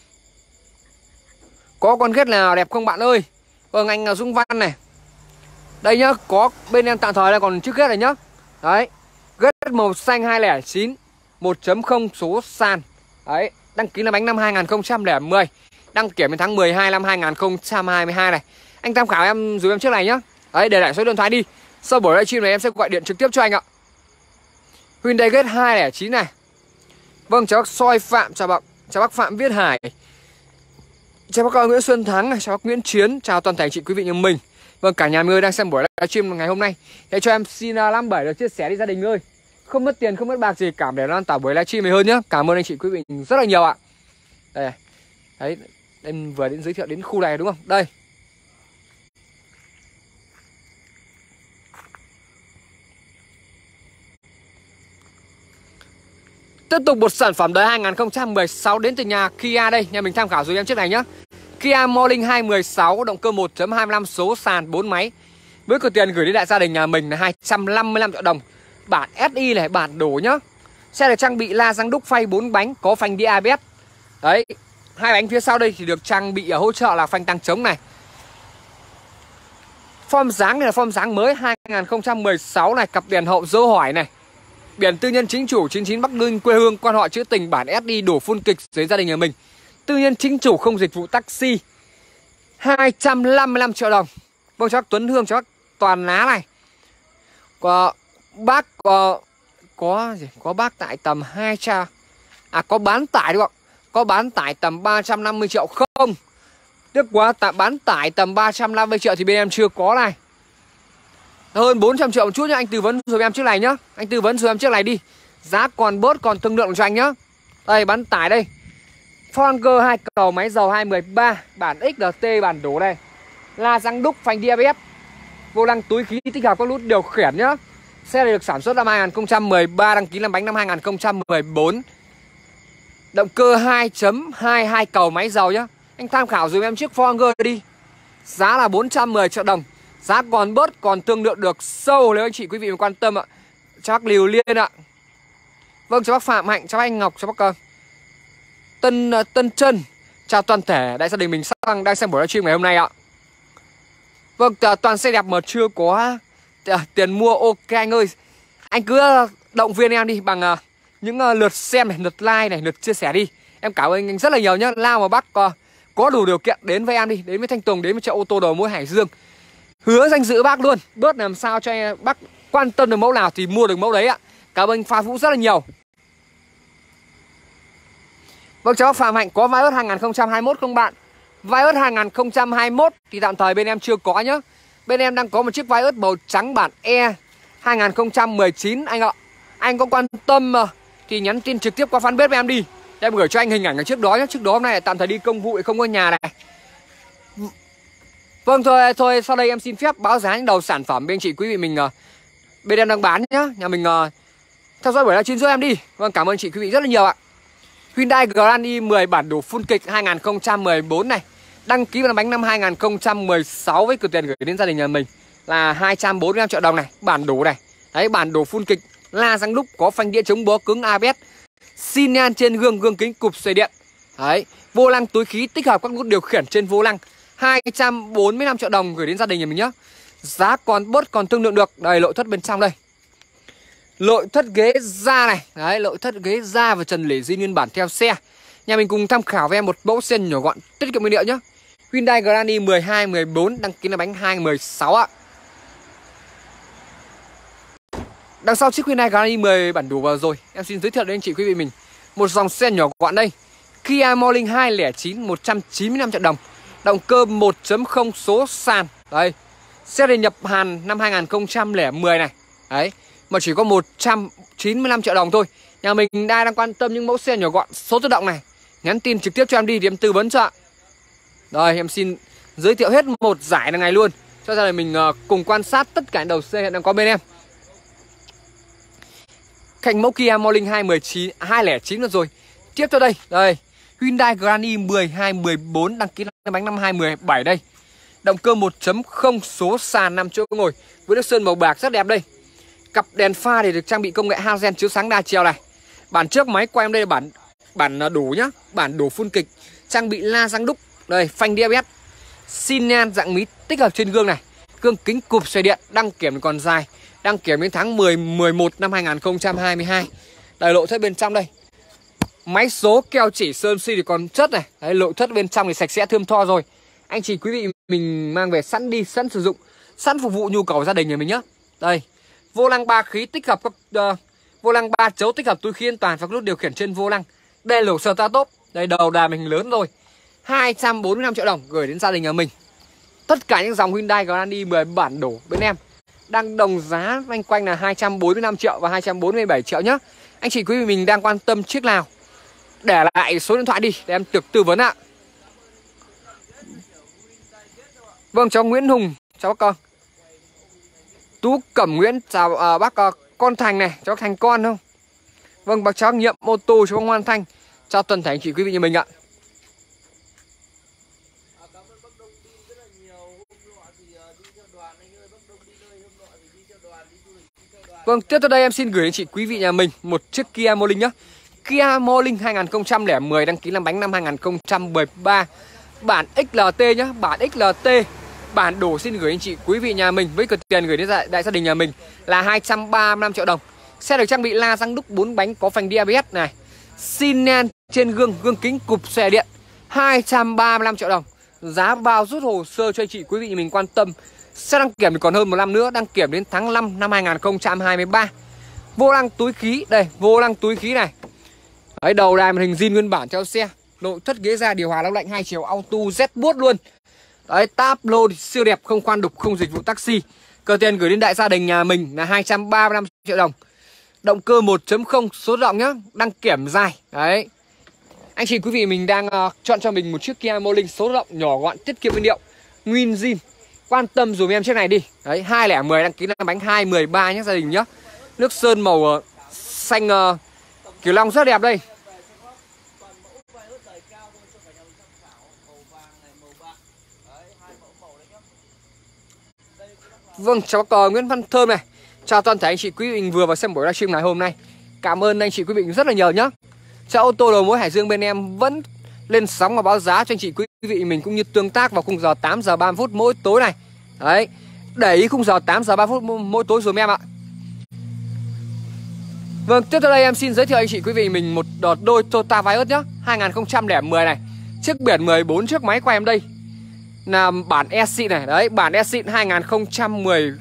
Có con ghét nào đẹp không bạn ơi? Vâng, anh Dũng Văn này. Đây nhá, có bên em tạm thời là còn chiếc ghét này nhá. Đấy, ghét màu xanh 209 1.0 số sàn. Đấy, đăng ký là bánh năm 2010. Đăng kiểm đến tháng 12 năm 2022 này. Anh tham khảo em giúp em chiếc này nhá. Đấy, để lại số điện thoại đi. Sau buổi livestream này em sẽ gọi điện trực tiếp cho anh ạ. Hyundai Getz 209 này. Vâng, chào bác Soi Phạm, chào bác Phạm Viết Hải, chào bác Nguyễn Xuân Thắng, chào bác Nguyễn Chiến, chào toàn thể anh chị quý vị nhà mình. Vâng, cả nhà mình ơi đang xem buổi livestream ngày hôm nay. Để cho em xin 57 được chia sẻ đi gia đình ơi. Không mất tiền, không mất bạc gì, cảm để lan tỏa buổi livestream này hơn nhá. Cảm ơn anh chị quý vị rất là nhiều ạ. Đây. Đấy, em vừa đến giới thiệu đến khu này đúng không? Đây. Tiếp tục một sản phẩm đời 2016 đến từ nhà Kia đây. Nhà mình tham khảo giúp em chiếc này nhá. Kia Morning 216, động cơ 1.25 số sàn 4 máy. Với cửa tiền gửi đến đại gia đình nhà mình là 255 triệu đồng. Bản SI này, bản đổ nhá. Xe được trang bị la răng đúc phay 4 bánh, có phanh đĩa ABS. Đấy, hai bánh phía sau đây thì được trang bị hỗ trợ là phanh tăng chống này. Form dáng này là form dáng mới 2016 này, cặp đèn hậu dấu hỏi này. Biển tư nhân chính chủ 99 Bắc Ninh, quê hương quan họ trữ tình, bản SI đổ full kịch dưới gia đình nhà mình. Tư nhân chính chủ không dịch vụ taxi. 255 triệu đồng. Vâng, cho bác Tuấn Hương, cho bác Toàn Lá này. Bác có bác tại tầm 200. Có bán tải đúng không? Có bán tải tầm 350 triệu không? Tiếc quá, bán tải tầm 350 triệu thì bên em chưa có này. Hơn 400 triệu một chút nhá, anh tư vấn giúp em chiếc này nhá. Anh tư vấn giúp em chiếc này đi. Giá còn bớt còn thương lượng cho anh nhá. Đây, bán tải đây. Forger 2 cầu, máy dầu 213, bản XLT, bản đổ đây. La răng đúc, phanh đĩa ABS. Vô lăng túi khí tích hợp các nút điều khiển nhá. Xe này được sản xuất năm 2013, đăng ký làm bánh năm 2014. Động cơ 2.22 cầu, máy dầu nhá. Anh tham khảo giúp em chiếc Forger đi. Giá là 410 triệu đồng. Giá còn bớt còn thương lượng được sâu nếu anh chị quý vị quan tâm ạ. Cho bác Liều Liên ạ. Vâng, cho bác Phạm Hạnh, cho bác Anh Ngọc, cho bác Tân Trân, Chào toàn thể đại gia đình mình đang xem buổi livestream ngày hôm nay ạ. Vâng, toàn xe đẹp mà chưa có tiền mua, ok anh ơi. Anh cứ động viên em đi bằng những lượt xem này, lượt like này, lượt chia sẻ đi. Em cảm ơn anh rất là nhiều nhá. Lao mà bác có đủ điều kiện đến với em đi, đến với Thanh Tùng, đến với chợ ô tô đầu mối Hải Dương. Hứa danh dự bác luôn, bớt làm sao cho bác quan tâm được mẫu nào thì mua được mẫu đấy ạ. Cảm ơn anh Pha Vũ rất là nhiều. Vâng, cháu Phạm Hạnh có Vios 2021 không bạn? Vios 2021 thì tạm thời bên em chưa có nhá. Bên em đang có một chiếc Vios màu trắng bản E 2019 anh ạ. Anh có quan tâm thì nhắn tin trực tiếp qua fanpage với em đi. Em gửi cho anh hình ảnh ở trước đó nhé. Trước đó hôm nay tạm thời đi công vụ không có nhà này. Vâng thôi sau đây em xin phép báo giá những đầu sản phẩm bên anh chị quý vị mình bên em đang bán nhá. Nhà mình theo dõi buổi livestream giúp em đi. Vâng, cảm ơn chị quý vị rất là nhiều ạ. Hyundai Grand i10 bản đủ full kịch 2014 này, đăng ký bằng bánh năm 2016 với cửa tiền gửi đến gia đình nhà mình là 245 triệu đồng này, bản đủ này. Đấy, bản đủ full kịch, la răng đúc, có phanh đĩa chống bó cứng ABS, xi nhan trên gương kính cụp xoay điện. Đấy, vô lăng túi khí tích hợp các nút điều khiển trên vô lăng, 245 triệu đồng gửi đến gia đình nhà mình nhá. Giá còn bớt còn thương lượng được. Đây, nội thất bên trong đây. Nội thất ghế da này. Đấy, nội thất ghế da và trần lể zin nguyên bản theo xe. Nhà mình cùng tham khảo với em một mẫu xe nhỏ gọn tiết kiệm nguyên liệu nhé. Hyundai Grand i10 2014, đăng ký là bánh 2016 ạ. Đằng sau chiếc Hyundai Grand i10 bản đủ vào rồi, em xin giới thiệu đến anh chị quý vị mình một dòng xe nhỏ gọn đây. Kia Morning 209 195 triệu đồng. Động cơ 1.0 số sàn. Đây, xe này nhập Hàn năm 2010 này. Đấy, mà chỉ có 195 triệu đồng thôi. Nhà mình đang quan tâm những mẫu xe nhỏ gọn số tự động này, nhắn tin trực tiếp cho em đi thì em tư vấn cho ạ. Rồi, em xin giới thiệu hết một giải này luôn cho gia đình mình cùng quan sát tất cả đầu xe hiện đang có bên em. Cạnh mẫu Kia Morning 209 rồi. Tiếp theo đây, đây, Hyundai Grand i10 2014, đăng ký bánh năm 2017 đây. Động cơ 1.0 số sàn 5 chỗ ngồi với nước sơn màu bạc rất đẹp đây. Cặp đèn pha thì được trang bị công nghệ halogen chiếu sáng đa chiều này. Bản trước máy quay em đây là bản đủ nhá, bản đủ full kịch, trang bị la răng đúc. Đây, phanh đĩa ABS, xi nhan dạng mí tích hợp trên gương này, gương kính cụp xoay điện, đăng kiểm còn dài, đăng kiểm đến tháng 11 năm 2022. Đây, nội thất bên trong đây. Máy số keo chỉ sơn xi thì còn chất này. Đấy, nội thất bên trong thì sạch sẽ thơm tho rồi. Anh chị quý vị mình mang về sẵn đi, sẵn sử dụng, sẵn phục vụ nhu cầu gia đình nhà mình nhá. Đây, vô lăng 3 khí tích hợp các vô lăng 3 chấu tích hợp túi khí an toàn và các nút điều khiển trên vô lăng. Đây là sờ ta top. Đây, đầu đà mình lớn rồi. 245 triệu đồng gửi đến gia đình nhà mình. Tất cả những dòng Hyundai Grand i10 bản đủ bên em đang đồng giá quanh quanh là 245 triệu và 247 triệu nhá. Anh chị quý vị mình đang quan tâm chiếc nào, để lại số điện thoại đi để em được tư vấn ạ. Vâng, cháu Nguyễn Hùng, cháu bác con Tú Cẩm Nguyễn, chào bác con Thành này, cháu Thành con không? Vâng, bác cháu Nhiệm ô tô, cháu Ngoan Thanh, chào toàn thể anh chị quý vị nhà mình ạ. Vâng, tiếp theo đây em xin gửi anh chị quý vị nhà mình một chiếc Kia Morning nhá. Kia Morning 2010, đăng ký làm bánh năm 2013, bản XLT nhá, bản XLT, bản đủ xin gửi anh chị quý vị nhà mình với tiền gửi đến đại gia đình nhà mình là 235 triệu đồng. Xe được trang bị la răng đúc 4 bánh, có phanh ABS này, xi nhan trên gương kính cụp xòe điện, 235 triệu đồng. Giá bao rút hồ sơ cho anh chị quý vị nhà mình quan tâm. Xe đăng kiểm thì còn hơn 1 năm nữa, đăng kiểm đến tháng 5 năm 2023. Vô lăng túi khí, đây, vô lăng túi khí này. Đấy, đầu đài màn hình zin nguyên bản theo xe. Nội thất ghế da điều hòa lóc lạnh 2 chiều auto Z buốt luôn. Đấy, táp lô siêu đẹp, không khoan đục, không dịch vụ taxi. Cờ tiền gửi đến đại gia đình nhà mình là 235 triệu đồng. Động cơ 1.0 số động nhá, đăng kiểm dài. Đấy, anh chị quý vị mình đang chọn cho mình một chiếc Kia Morning số động nhỏ gọn, tiết kiệm nguyên liệu, nguyên zin. Quan tâm dùm em chiếc này đi. Đấy, 2010, đăng ký là bánh 213 nhé gia đình nhá. Nước sơn màu xanh Kiểu Long rất đẹp đây. Vâng, cháu có Nguyễn Văn Thơm này. Chào toàn thể anh chị quý vị vừa vào xem buổi livestream ngày hôm nay. Cảm ơn anh chị quý vị rất là nhiều nhá. Chợ ô tô đầu mối Hải Dương bên em vẫn lên sóng và báo giá cho anh chị quý vị mình cũng như tương tác vào khung giờ 8 giờ 30 phút mỗi tối này. Đấy, để ý khung giờ 8 giờ 30 phút mỗi tối dùm em ạ. Vâng, tiếp theo đây em xin giới thiệu anh chị quý vị mình một đôi Toyota Vios nhá, 2010 này. Chiếc biển 14 chiếc máy của em đây là bản E xịn này. Đấy, bản E xịn 2010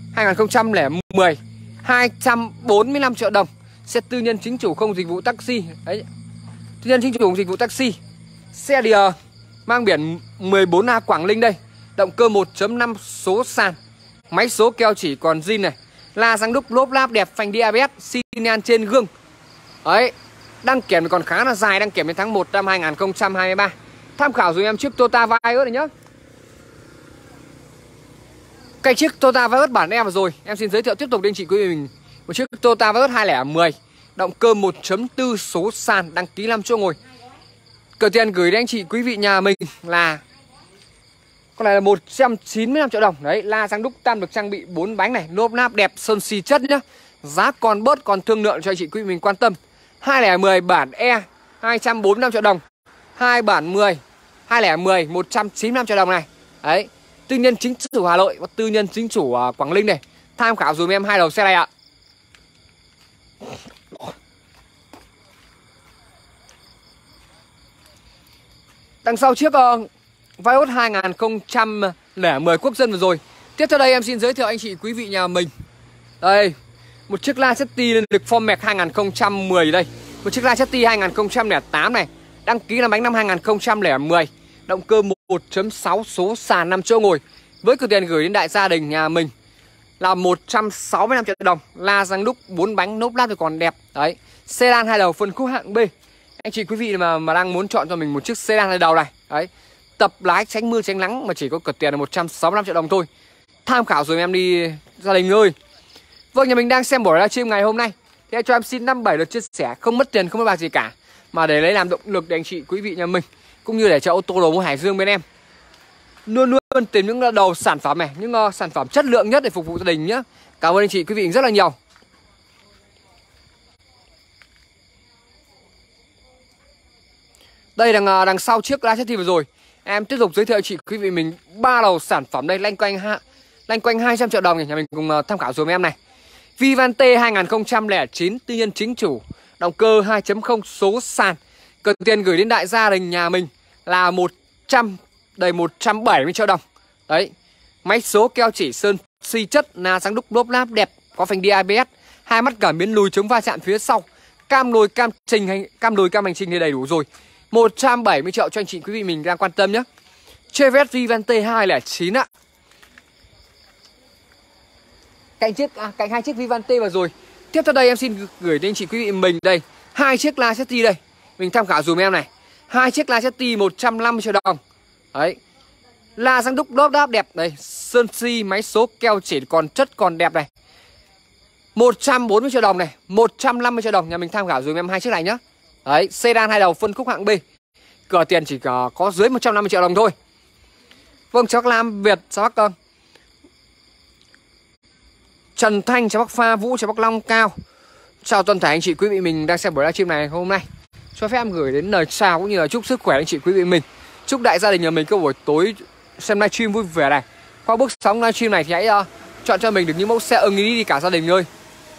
245 triệu đồng. Xe tư nhân chính chủ không dịch vụ taxi. Đấy, tư nhân chính chủ không dịch vụ taxi. Xe thì mang biển 14A Quảng Ninh đây. Động cơ 1.5 số sàn. Máy số keo chỉ còn zin này. La răng đúc lốp láp đẹp, phanh đĩa ABS, xi nhan trên gương. Đấy, đăng kiểm còn khá là dài, đăng kiểm đến tháng 1 năm 2023. Tham khảo dùm em chiếc Toyota Vios này nhá. Cái chiếc Toyota Vios bản em vừa rồi, em xin giới thiệu tiếp tục đến chị quý vị mình một chiếc Toyota Vios 2010, động cơ 1.4 số sàn, đăng ký 5 chỗ ngồi. Cờ tiền gửi đến anh chị quý vị nhà mình là con này là 195 triệu đồng. Đấy, la răng đúc tam được trang bị 4 bánh này, lốp láp đẹp, sơn xì chất nhá. Giá còn bớt, còn thương lượng cho anh chị quý vị mình quan tâm. 2010 bản E 245 triệu đồng. 2 bản 10 2010 195 triệu đồng này. Đấy, tư nhân chính chủ Hà Nội và tư nhân chính chủ Quảng Ninh này. Tham khảo dùm em hai đầu xe này ạ. Đằng sau chiếc Vios 2010 quốc dân vừa rồi. Tiếp theo đây em xin giới thiệu anh chị quý vị nhà mình. Đây, một chiếc Lacetti lực Formac 2010 đây. Một chiếc Lacetti 2008 này. Đăng ký làm bánh năm 2010. Động cơ 1.6 số sàn 5 chỗ ngồi. Với cửa tiền gửi đến đại gia đình nhà mình là 165 triệu đồng. La răng đúc 4 bánh, lốp láp thì còn đẹp. Đấy, sedan hai đầu phân khúc hạng B. Anh chị quý vị mà đang muốn chọn cho mình một chiếc sedan hai đầu này. Đấy, tập lái tránh mưa tránh nắng mà chỉ có cật tiền là 165 triệu đồng thôi. Tham khảo rồi em đi gia đình ơi. Vâng, nhà mình đang xem buổi livestream ngày hôm nay thì cho em xin 57 lượt chia sẻ, không mất tiền, không mất bạc gì cả, mà để lấy làm động lực để anh chị quý vị nhà mình cũng như để cho ô tô đầu mối Hải Dương bên em luôn luôn tìm những đầu sản phẩm này, những sản phẩm chất lượng nhất để phục vụ gia đình nhé. Cảm ơn anh chị quý vị rất là nhiều. Đây đằng sau chiếc Lacetti vừa rồi, em tiếp tục giới thiệu chị quý vị mình 3 đầu sản phẩm đây lanh quanh 200 triệu đồng này, nhà mình cùng tham khảo dùm em này. Vivante 2009 tư nhân chính chủ, động cơ 2.0 số sàn. Cờ tiền gửi đến đại gia đình nhà mình là 170 triệu đồng. Đấy, máy số keo chỉ sơn xi chất, la răng đúc lốp láp đẹp, có phanh đĩa ABS, hai mắt cảm biến lùi chống va chạm phía sau, cam lùi cam hành trình thì đầy đủ rồi. 170 triệu cho anh chị quý vị mình đang quan tâm nhé. Chevrolet Vivante 2009 ạ. Cạnh hai chiếc Vivante vừa rồi. Tiếp theo đây em xin gửi đến anh chị quý vị mình đây hai chiếc Lacetti đây. Mình tham khảo dùm em này. Hai chiếc Lacetti 150 triệu đồng. Đấy, la răng đúc lốp đáp đẹp đây, sơn xi, máy số keo chỉ còn chất còn đẹp này. 140 triệu đồng này, 150 triệu đồng, nhà mình tham khảo dùm em hai chiếc này nhá. Đấy, sedan hai đầu phân khúc hạng B. Cửa tiền chỉ có dưới 150 triệu đồng thôi. Vâng, chào bác Lam Việt, chào bác Trần Thanh, chào bác Pha Vũ, chào bác Long Cao. Chào toàn thể anh chị quý vị mình đang xem buổi livestream này hôm nay. Cho phép em gửi đến lời chào cũng như là chúc sức khỏe anh chị quý vị mình. Chúc đại gia đình nhà mình có buổi tối xem livestream vui vẻ này. Qua bước sóng livestream này thì hãy chọn cho mình được những mẫu xe ưng ý đi cả gia đình ơi.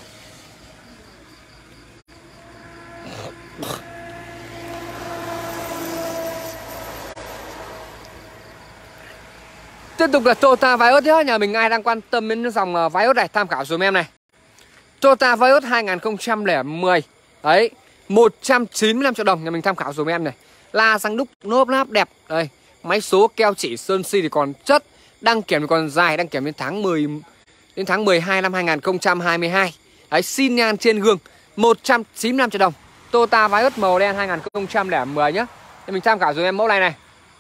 Tiếp tục là Toyota Vios nhá, nhà mình ai đang quan tâm đến dòng Vios này tham khảo dùm em này. Toyota Vios 2010. Đấy, 195 triệu đồng, nhà mình tham khảo dùm em này. La răng đúc lốp láp đẹp. Đây, máy số keo chỉ sơn xi thì còn chất, đăng kiểm thì còn dài, đăng kiểm đến tháng 12 năm 2022. Đấy, xin nhan trên gương 195 triệu đồng. Toyota Vios màu đen 2010 nhá. Thì mình tham khảo dùm em mẫu này này.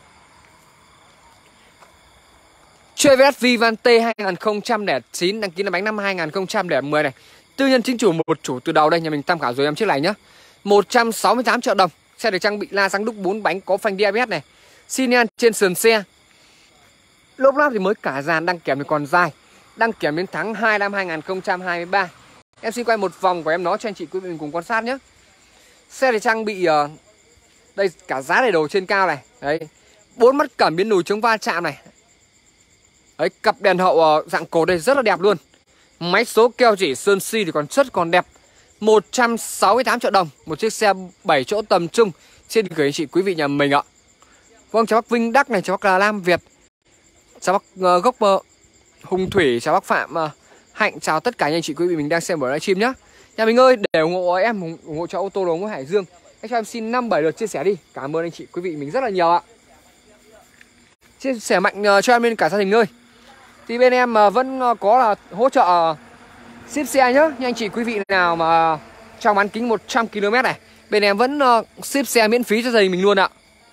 Chevrolet Vivante 2009 đăng ký là bánh năm 2010 này. Tư nhân chính chủ một chủ từ đầu đây, nhà mình tham khảo rồi em chiếc này nhá. 168 triệu đồng. Xe được trang bị la răng đúc 4 bánh, có phanh đĩa ABS này. Xi nhan trên sườn xe. Lốp láp thì mới cả dàn, đăng kiểm thì còn dài. Đăng kiểm đến tháng 2 năm 2023. Em xin quay một vòng của em nó cho anh chị quý vị mình cùng quan sát nhé. Xe thì trang bị Đây cả giá đầy đồ trên cao này. Đấy, 4 mắt cảm biến lùi chống va chạm này. Đấy, cặp đèn hậu dạng cột đây rất là đẹp luôn. Máy số keo chỉ sơn si thì còn chất còn đẹp. 168 triệu đồng. Một chiếc xe 7 chỗ tầm trung. Xin gửi anh chị quý vị nhà mình ạ. Vâng, chào bác Vinh Đắc này, chào bác Lam Việt, chào bác Gốc Hùng Thủy, chào bác Phạm Hạnh, chào tất cả anh chị quý vị mình đang xem buổi livestream nhé. Nhà mình ơi, để ủng hộ em, ủng hộ cho ô tô đồ ngôi Hải Dương, anh cho em xin 5-7 lượt chia sẻ đi. Cảm ơn anh chị quý vị mình rất là nhiều ạ. Chia sẻ mạnh cho em lên cả gia đình ơi. Thì bên em vẫn có là hỗ trợ ship xe nhá. Nhưng anh chị quý vị nào mà trong bán kính 100 km này, bên em vẫn ship xe miễn phí cho gia đình mình luôn ạ.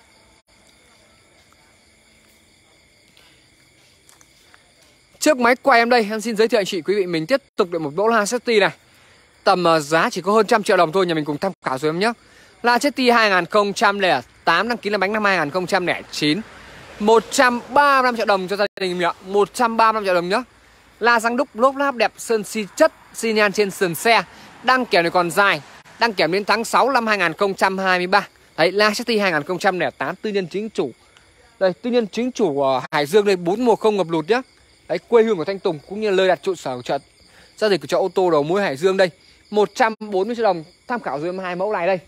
Trước máy quay em đây, em xin giới thiệu anh chị quý vị mình tiếp tục được một mẫu Lacetti này. Tầm giá chỉ có hơn 100 triệu đồng thôi, nhà mình cùng tham khảo rồi em nhé. Lacetti 2008, đăng ký là bánh năm 2009. 135 triệu đồng cho gia đình mình ạ. 135 triệu đồng nhá. La răng đúc, lốp láp đẹp, sơn xi chất, xi nhan trên sườn xe. Đăng kiểm này còn dài, đăng kiểm đến tháng 6 năm 2023. Đấy, Lacetti 2008 tư nhân chính chủ. Đây, tư nhân chính chủ ở Hải Dương đây, 4 mùa không ngập lụt nhá. Đấy, quê hương của Thanh Tùng cũng như nơi đặt trụ sở của chợ giao dịch của chợ ô tô đầu mối Hải Dương đây. 140 triệu đồng, tham khảo dùm hai mẫu này đây.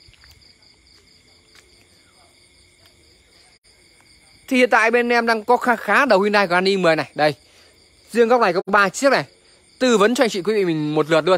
Thì hiện tại bên em đang có khá đầu Hyundai Grand i10 này. Đây, riêng góc này có 3 chiếc này. Tư vấn cho anh chị quý vị mình một lượt luôn.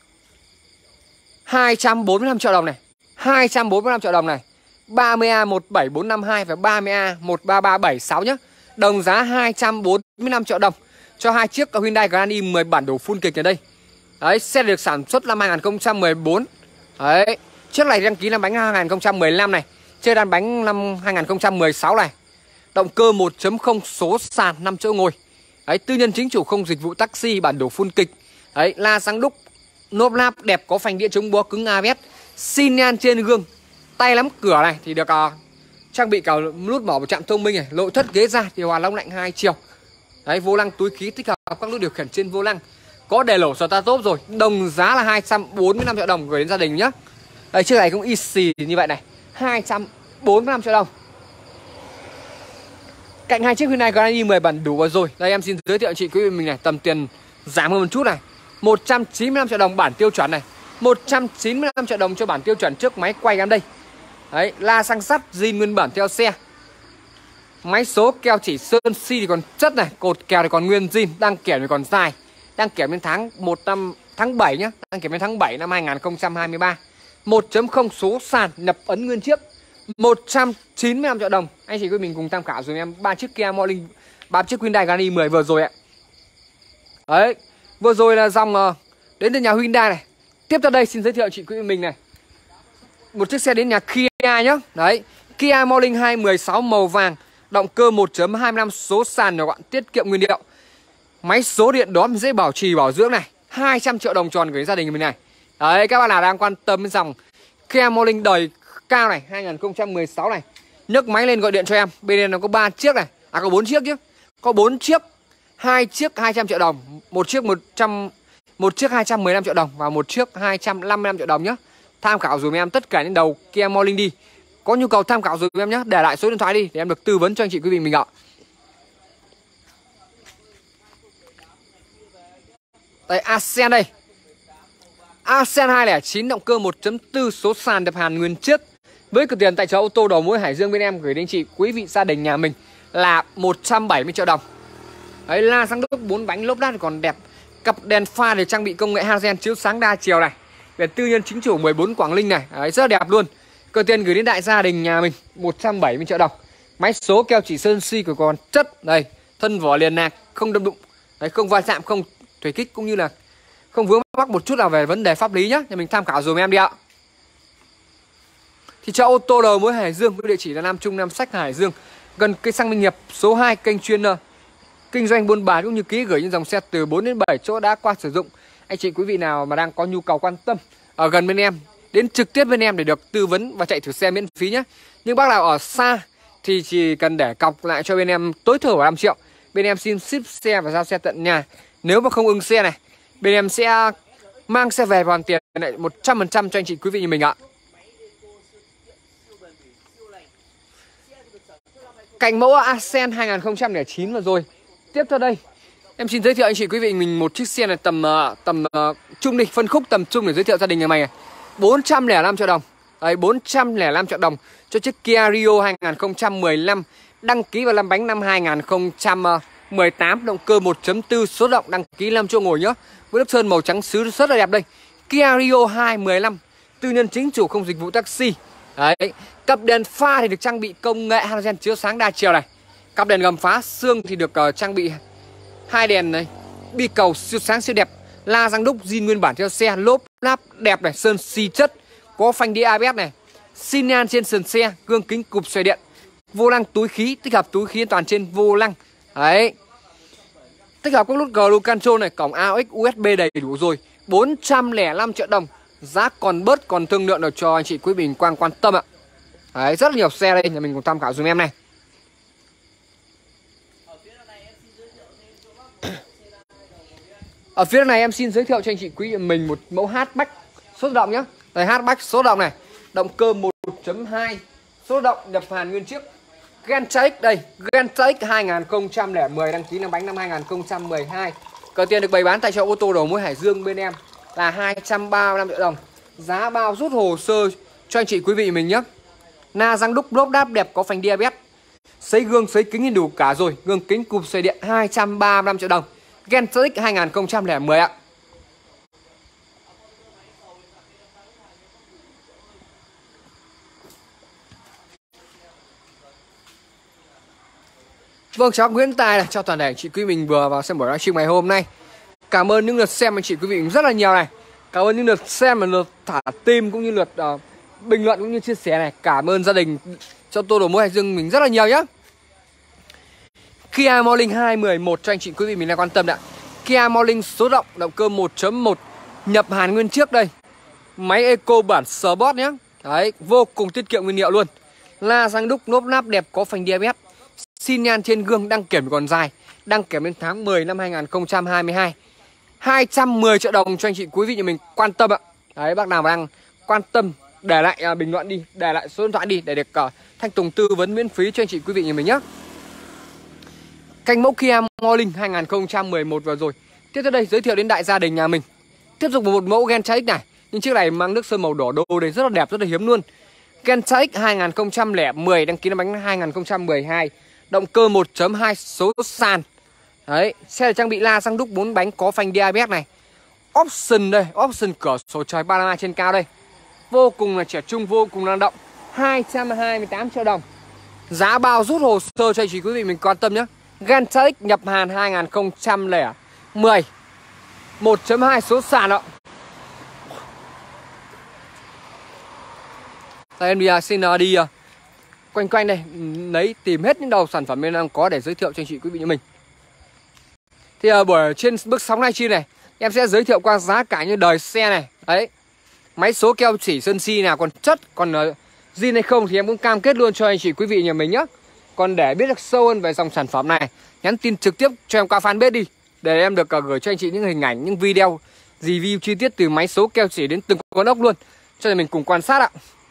245 triệu đồng này, 245 triệu đồng này. 30A 17452 và 30A 13376 nhé. Đồng giá 245 triệu đồng cho hai chiếc Hyundai Grand i10 bản đồ full kịch ở đây. Đấy, xe được sản xuất năm 2014. Đấy, chiếc này đăng ký năm bánh 2015 này, chơi đàn bánh năm 2016 này. Động cơ 1.0 số sàn 5 chỗ ngồi. Đấy, tư nhân chính chủ không dịch vụ taxi, bản đồ full kịch. Đấy, la sáng đúc, nốp láp đẹp, có phanh đĩa chống bó cứng ABS, xi nhan trên gương. Tay nắm cửa này thì được trang bị cả nút mở một trạm thông minh này, nội thất ghế da, điều hòa đông lạnh 2 chiều. Đấy, vô lăng túi khí tích hợp các nút điều khiển trên vô lăng. Có đèn lổ start top rồi. Đồng giá là 245 triệu đồng gửi đến gia đình nhé. Đây, chiếc này cũng easy như vậy này, 245 triệu đồng. Cạnh hai chiếc Hyundai Grand i10 bản đủ vừa rồi. Đây em xin giới thiệu anh chị quý vị mình này, tầm tiền giảm hơn một chút này. 195 triệu đồng bản tiêu chuẩn này. 195 triệu đồng cho bản tiêu chuẩn trước máy quay em đây. Đấy, la xăng sắt zin nguyên bản theo xe. Máy số keo chỉ sơn si thì còn chất này, cột kèo thì còn nguyên zin, đăng kiểm thì còn dài. Đăng kiểm đến tháng 7 nhá, đăng kiểm đến tháng 7 năm 2023. 1.0 số sàn, nhập ấn nguyên chiếc. 195 triệu đồng. Anh chị quý mình cùng tham khảo rồi em 3 chiếc Kia Morning, 3 chiếc Hyundai Grand i10 vừa rồi ạ. Đấy, vừa rồi là dòng đến từ nhà Hyundai này. Tiếp theo đây xin giới thiệu chị quý vị mình này, một chiếc xe đến nhà Kia nhá. Đấy, Kia Morning 216 màu vàng, động cơ 1.25 số sàn nhỏ gọn, tiết kiệm nguyên liệu. Máy số điện đóm dễ bảo trì bảo dưỡng này. 200 triệu đồng tròn gửi gia đình mình này. Đấy, các bạn nào đang quan tâm đến dòng Kia Morning đời cao này, 2016 này, nhấc máy lên gọi điện cho em. Bên đây nó có 3 chiếc này, có 4 chiếc chứ. Có 4 chiếc, 2 chiếc 200 triệu đồng, một chiếc 215 triệu đồng và một chiếc 255 triệu đồng nhé. Tham khảo dùm em tất cả những đầu Kia Morning đi. Có nhu cầu tham khảo dùm em nhé, để lại số điện thoại đi để em được tư vấn cho anh chị quý vị mình ạ. Đây, Ascend đây. Ascend 209 động cơ 1.4 số sàn đập hàn nguyên chiếc. Với cửa tiền tại chợ ô tô đầu mối Hải Dương bên em gửi đến chị quý vị gia đình nhà mình là 170 triệu đồng. Đấy, la xăng đúc 4 bánh lốp lát còn đẹp. Cặp đèn pha để trang bị công nghệ halogen chiếu sáng đa chiều này. Biển tư nhân chính chủ 14 Quảng Ninh này. Đấy, rất đẹp luôn. Cửa tiền gửi đến đại gia đình nhà mình 170 triệu đồng. Máy số keo chỉ sơn si của còn chất. Đây, thân vỏ liền nạc, không đâm đụng. Đấy, không va chạm, không thủy kích cũng như là không vướng mắc một chút nào về vấn đề pháp lý nhá. Thì mình tham khảo dùm em đi ạ. Thì chợ ô tô đầu mối Hải Dương với địa chỉ là Nam Trung Nam Sách Hải Dương, gần cây xăng Minh Nghiệp, số 2 kênh chuyên kinh doanh buôn bán cũng như ký gửi những dòng xe từ 4 đến 7 chỗ đã qua sử dụng. Anh chị quý vị nào mà đang có nhu cầu quan tâm ở gần bên em, đến trực tiếp bên em để được tư vấn và chạy thử xe miễn phí nhé. Nhưng bác nào ở xa thì chỉ cần để cọc lại cho bên em tối thiểu 5 triệu. Bên em xin ship xe và giao xe tận nhà. Nếu mà không ưng xe này, bên em sẽ mang xe về hoàn tiền lại 100% cho anh chị quý vị như mình ạ. Cạnh mẫu Ascend 2009 vừa rồi. Tiếp theo đây em xin giới thiệu anh chị quý vị mình một chiếc xe này tầm trung đi, phân khúc tầm trung để giới thiệu gia đình nhà mày này. 405 triệu đồng. Đấy, 405 triệu đồng cho chiếc Kia Rio 2015, đăng ký vào lăn bánh năm 2018, động cơ 1.4 số động, đăng ký 5 chỗ ngồi nhá. Với lớp sơn màu trắng sứ rất là đẹp đây. Kia Rio 215, tư nhân chính chủ, không dịch vụ taxi. Đấy, cặp đèn pha thì được trang bị công nghệ halogen chiếu sáng đa chiều này. Cặp đèn gầm phá xương thì được trang bị hai đèn này, bi cầu siêu sáng siêu đẹp, la răng đúc zin nguyên bản theo xe, lốp láp đẹp này, sơn xi chất, có phanh đĩa ABS này, xi nhan trên sườn xe, gương kính cụp xoay điện, vô lăng túi khí, tích hợp túi khí an toàn trên vô lăng. Đấy, tích hợp các nút Cruise Control này, cổng AUX USB đầy đủ rồi. 405 triệu đồng, giá còn bớt còn thương lượng được cho anh chị quý vị quan tâm ạ. Đấy, rất là nhiều xe đây, nhà mình cùng tham khảo dùm em này. Ở phía này em xin giới thiệu cho anh chị quý vị mình một mẫu hatchback số động nhé. Đây, hatchback số động này, động cơ 1.2 số động, nhập hàn nguyên chiếc, Gentra X đây, Gentra X 2010, đăng ký năm bánh năm 2012. Cờ tiền được bày bán tại chợ ô tô đầu mối Hải Dương bên em là 235 triệu đồng. Giá bao rút hồ sơ cho anh chị quý vị mình nhé. Na răng đúc lốp đáp đẹp, có phanh diabetes, sấy gương sấy kính đủ cả rồi, gương kính cụp xoay điện, 235 triệu đồng. Gentra X 2010 ạ. Vâng, cháu Nguyễn Tài này, chào toàn thể anh chị quý mình vừa vào xem buổi livestream ngày hôm nay. Cảm ơn những lượt xem anh chị quý vị rất là nhiều này. Cảm ơn những lượt xem và lượt thả tim cũng như lượt bình luận cũng như chia sẻ này. Cảm ơn gia đình cho tôi đầu mối Hải Dương mình rất là nhiều nhá. Kia Morning 211 cho anh chị quý vị mình đang quan tâm ạ. Kia Morning số động, động cơ 1.1, nhập hàn nguyên chiếc đây. Máy Eco bản Sport nhé. Đấy, vô cùng tiết kiệm nguyên liệu luôn. La răng đúc lốp láp đẹp, có phanh diabetes, xi nhan trên gương, đăng kiểm còn dài, đăng kiểm đến tháng 10 năm 2022. 210 triệu đồng cho anh chị quý vị nhà mình quan tâm ạ. Đấy, bác nào mà đang quan tâm để lại bình luận đi, để lại số điện thoại đi để được Thanh Tùng tư vấn miễn phí cho anh chị quý vị nhà mình nhé. Cạnh mẫu Kia Morning 2011 vừa rồi. Tiếp theo đây giới thiệu đến đại gia đình nhà mình. Tiếp tục một mẫu Gentra X này, nhưng chiếc này mang nước sơn màu đỏ đô đây, rất là đẹp, rất là hiếm luôn. Gentra X 2010, đăng ký năm bánh 2012, động cơ 1.2 số sàn. Đấy, xe trang bị la răng đúc 4 bánh, có phanh diabetes này. Option đây, option cửa sổ trời Panama trên cao đây. Vô cùng là trẻ trung, vô cùng năng động. 228 triệu đồng. Giá bao rút hồ sơ cho anh chị quý vị mình quan tâm nhé. Gentra X nhập hàn 2010, 1.2 số sàn ạ. Đây em xin đi quanh đây, lấy tìm hết những đầu sản phẩm bên em có để giới thiệu cho anh chị quý vị như mình. Thì buổi trên bước sóng livestream này em sẽ giới thiệu qua giá cả như đời xe này. Đấy, máy số keo chỉ sơn xi nào còn chất, còn zin hay không thì em cũng cam kết luôn cho anh chị quý vị nhà mình nhé. Còn để biết được sâu hơn về dòng sản phẩm này, nhắn tin trực tiếp cho em qua fanpage đi, để em được gửi cho anh chị những hình ảnh, những video review chi tiết từ máy số keo chỉ đến từng con ốc luôn, cho nên mình cùng quan sát ạ.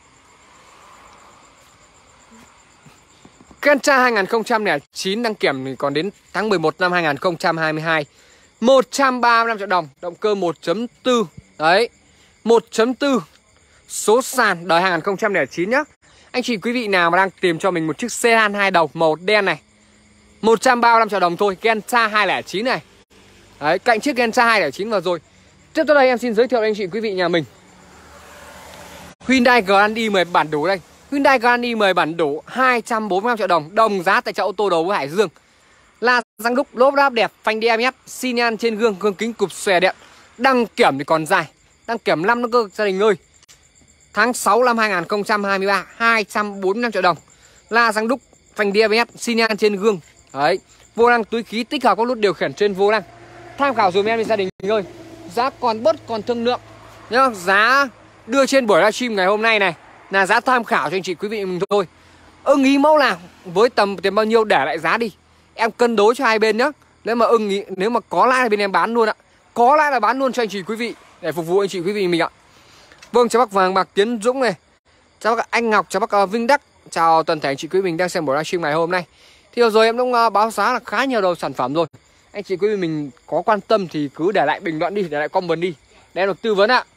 Gentra 2009 đăng kiểm thì còn đến tháng 11 năm 2022. 135 triệu đồng, động cơ 1.4. Đấy, 1.4 số sàn đời 2009 nhá. Anh chị quý vị nào mà đang tìm cho mình một chiếc sedan 2 đầu màu đen này, 135 triệu đồng thôi, Gentra 209 này. Đấy, cạnh chiếc Gentra 209 vừa rồi. Tiếp theo đây em xin giới thiệu anh chị quý vị nhà mình Hyundai Grand i10 bản đủ đây. Hyundai Grand i10 bản đủ 245 triệu đồng, đồng giá tại chợ ô tô đầu mối Hải Dương. La răng đúc lốp đáp đẹp, phanh DMS, xi nhan trên gương, gương kính cụp xòe điện. Đăng kiểm thì còn dài, đăng kiểm 5 nữa cơ gia đình ơi. Tháng 6 năm 2023, 245 triệu đồng. La răng đúc, phanh DMS, xi nhan trên gương. Đấy, vô lăng túi khí, tích hợp các nút điều khiển trên vô lăng. Tham khảo dùm em đi gia đình ơi. Giá còn bớt còn thương lượng nhá. Giá đưa trên buổi livestream ngày hôm nay này là giá tham khảo cho anh chị quý vị mình thôi. Ưng ý mẫu nào với tầm tiền bao nhiêu để lại giá đi, em cân đối cho hai bên nhá. Nếu mà ưng ý, nếu mà có lãi thì bên em bán luôn ạ. Có lãi là bán luôn cho anh chị quý vị để phục vụ anh chị quý vị mình ạ. Vâng, chào bác Vàng Bạc Tiến Dũng này, chào bác Anh Ngọc, chào bác Vinh Đắc, chào toàn thể anh chị quý vị mình đang xem buổi livestream ngày hôm nay. Thì vừa rồi em cũng báo giá là khá nhiều đầu sản phẩm rồi. Anh chị quý vị mình có quan tâm thì cứ để lại bình luận đi, để lại comment đi để em được tư vấn ạ.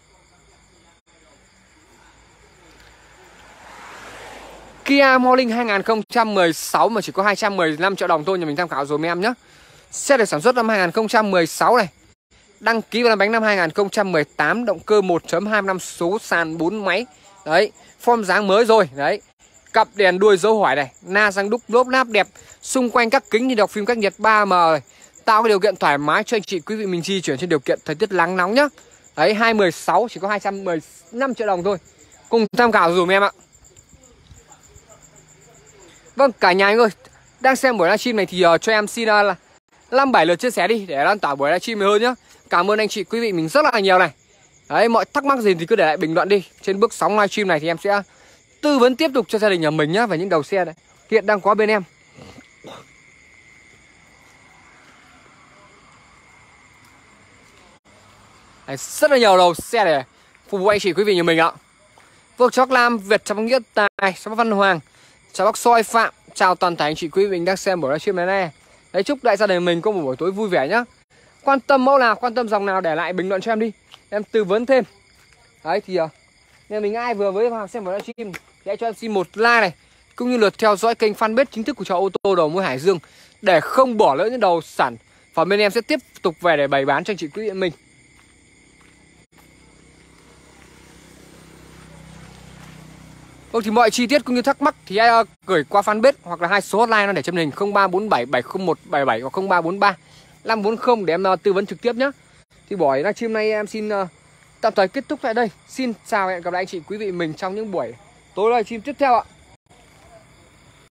Kia Morning 2016 mà chỉ có 215 triệu đồng thôi, nhà mình tham khảo rồi mấy em nhé. Xe được sản xuất năm 2016 này. Đăng ký vào bánh năm 2018, động cơ 1.25 số sàn 4 máy. Đấy, form dáng mới rồi, đấy. Cặp đèn đuôi dấu hỏi này, na răng đúc lốp láp đẹp, xung quanh các kính thì đọc phim cách nhiệt 3M này. Tạo cái điều kiện thoải mái cho anh chị quý vị mình di chuyển trên điều kiện thời tiết nắng nóng nhá. Đấy, 2016 chỉ có 215 triệu đồng thôi. Cùng tham khảo dùm em ạ. Vâng, cả nhà anh ơi, đang xem buổi livestream này thì cho em xin là 5-7 lượt chia sẻ đi để lan tỏa buổi livestream hơn nhá. Cảm ơn anh chị quý vị mình rất là nhiều này. Đấy, mọi thắc mắc gì thì cứ để lại bình luận đi. Trên bước sóng livestream này thì em sẽ tư vấn tiếp tục cho gia đình nhà mình nhá về những đầu xe này hiện đang có bên em. Đấy, rất là nhiều đầu xe để phục vụ anh chị quý vị nhà mình ạ. Vương Chóc Lam, Việt Trong Nghĩa Tài, Chào bác Văn Hoàng, chào bác Soi Phạm, chào toàn thể anh chị quý vị mình đang xem buổi livestream này này. Đấy, chúc đại gia đình mình có một buổi tối vui vẻ nhá. Quan tâm mẫu nào, quan tâm dòng nào để lại bình luận cho em đi, em tư vấn thêm. Đấy thì nhà mình ai vừa mới vào xem buổi livestream thì hãy cho em xin một like này, cũng như lượt theo dõi kênh fanpage chính thức của Trò Ô Tô Đầu Mối Hải Dương để không bỏ lỡ những đầu sản phẩm bên em sẽ tiếp tục về để bày bán cho anh chị quý vị mình. Vâng, thì mọi chi tiết cũng như thắc mắc thì hãy gửi qua fanpage hoặc là hai số hotline nó để trong hình 0347 701 77 hoặc 0343 540 để em tư vấn trực tiếp nhé. Thì buổi livestream này em xin tạm thời kết thúc tại đây. Xin chào và hẹn gặp lại anh chị quý vị mình trong những buổi tối livestream tiếp theo ạ.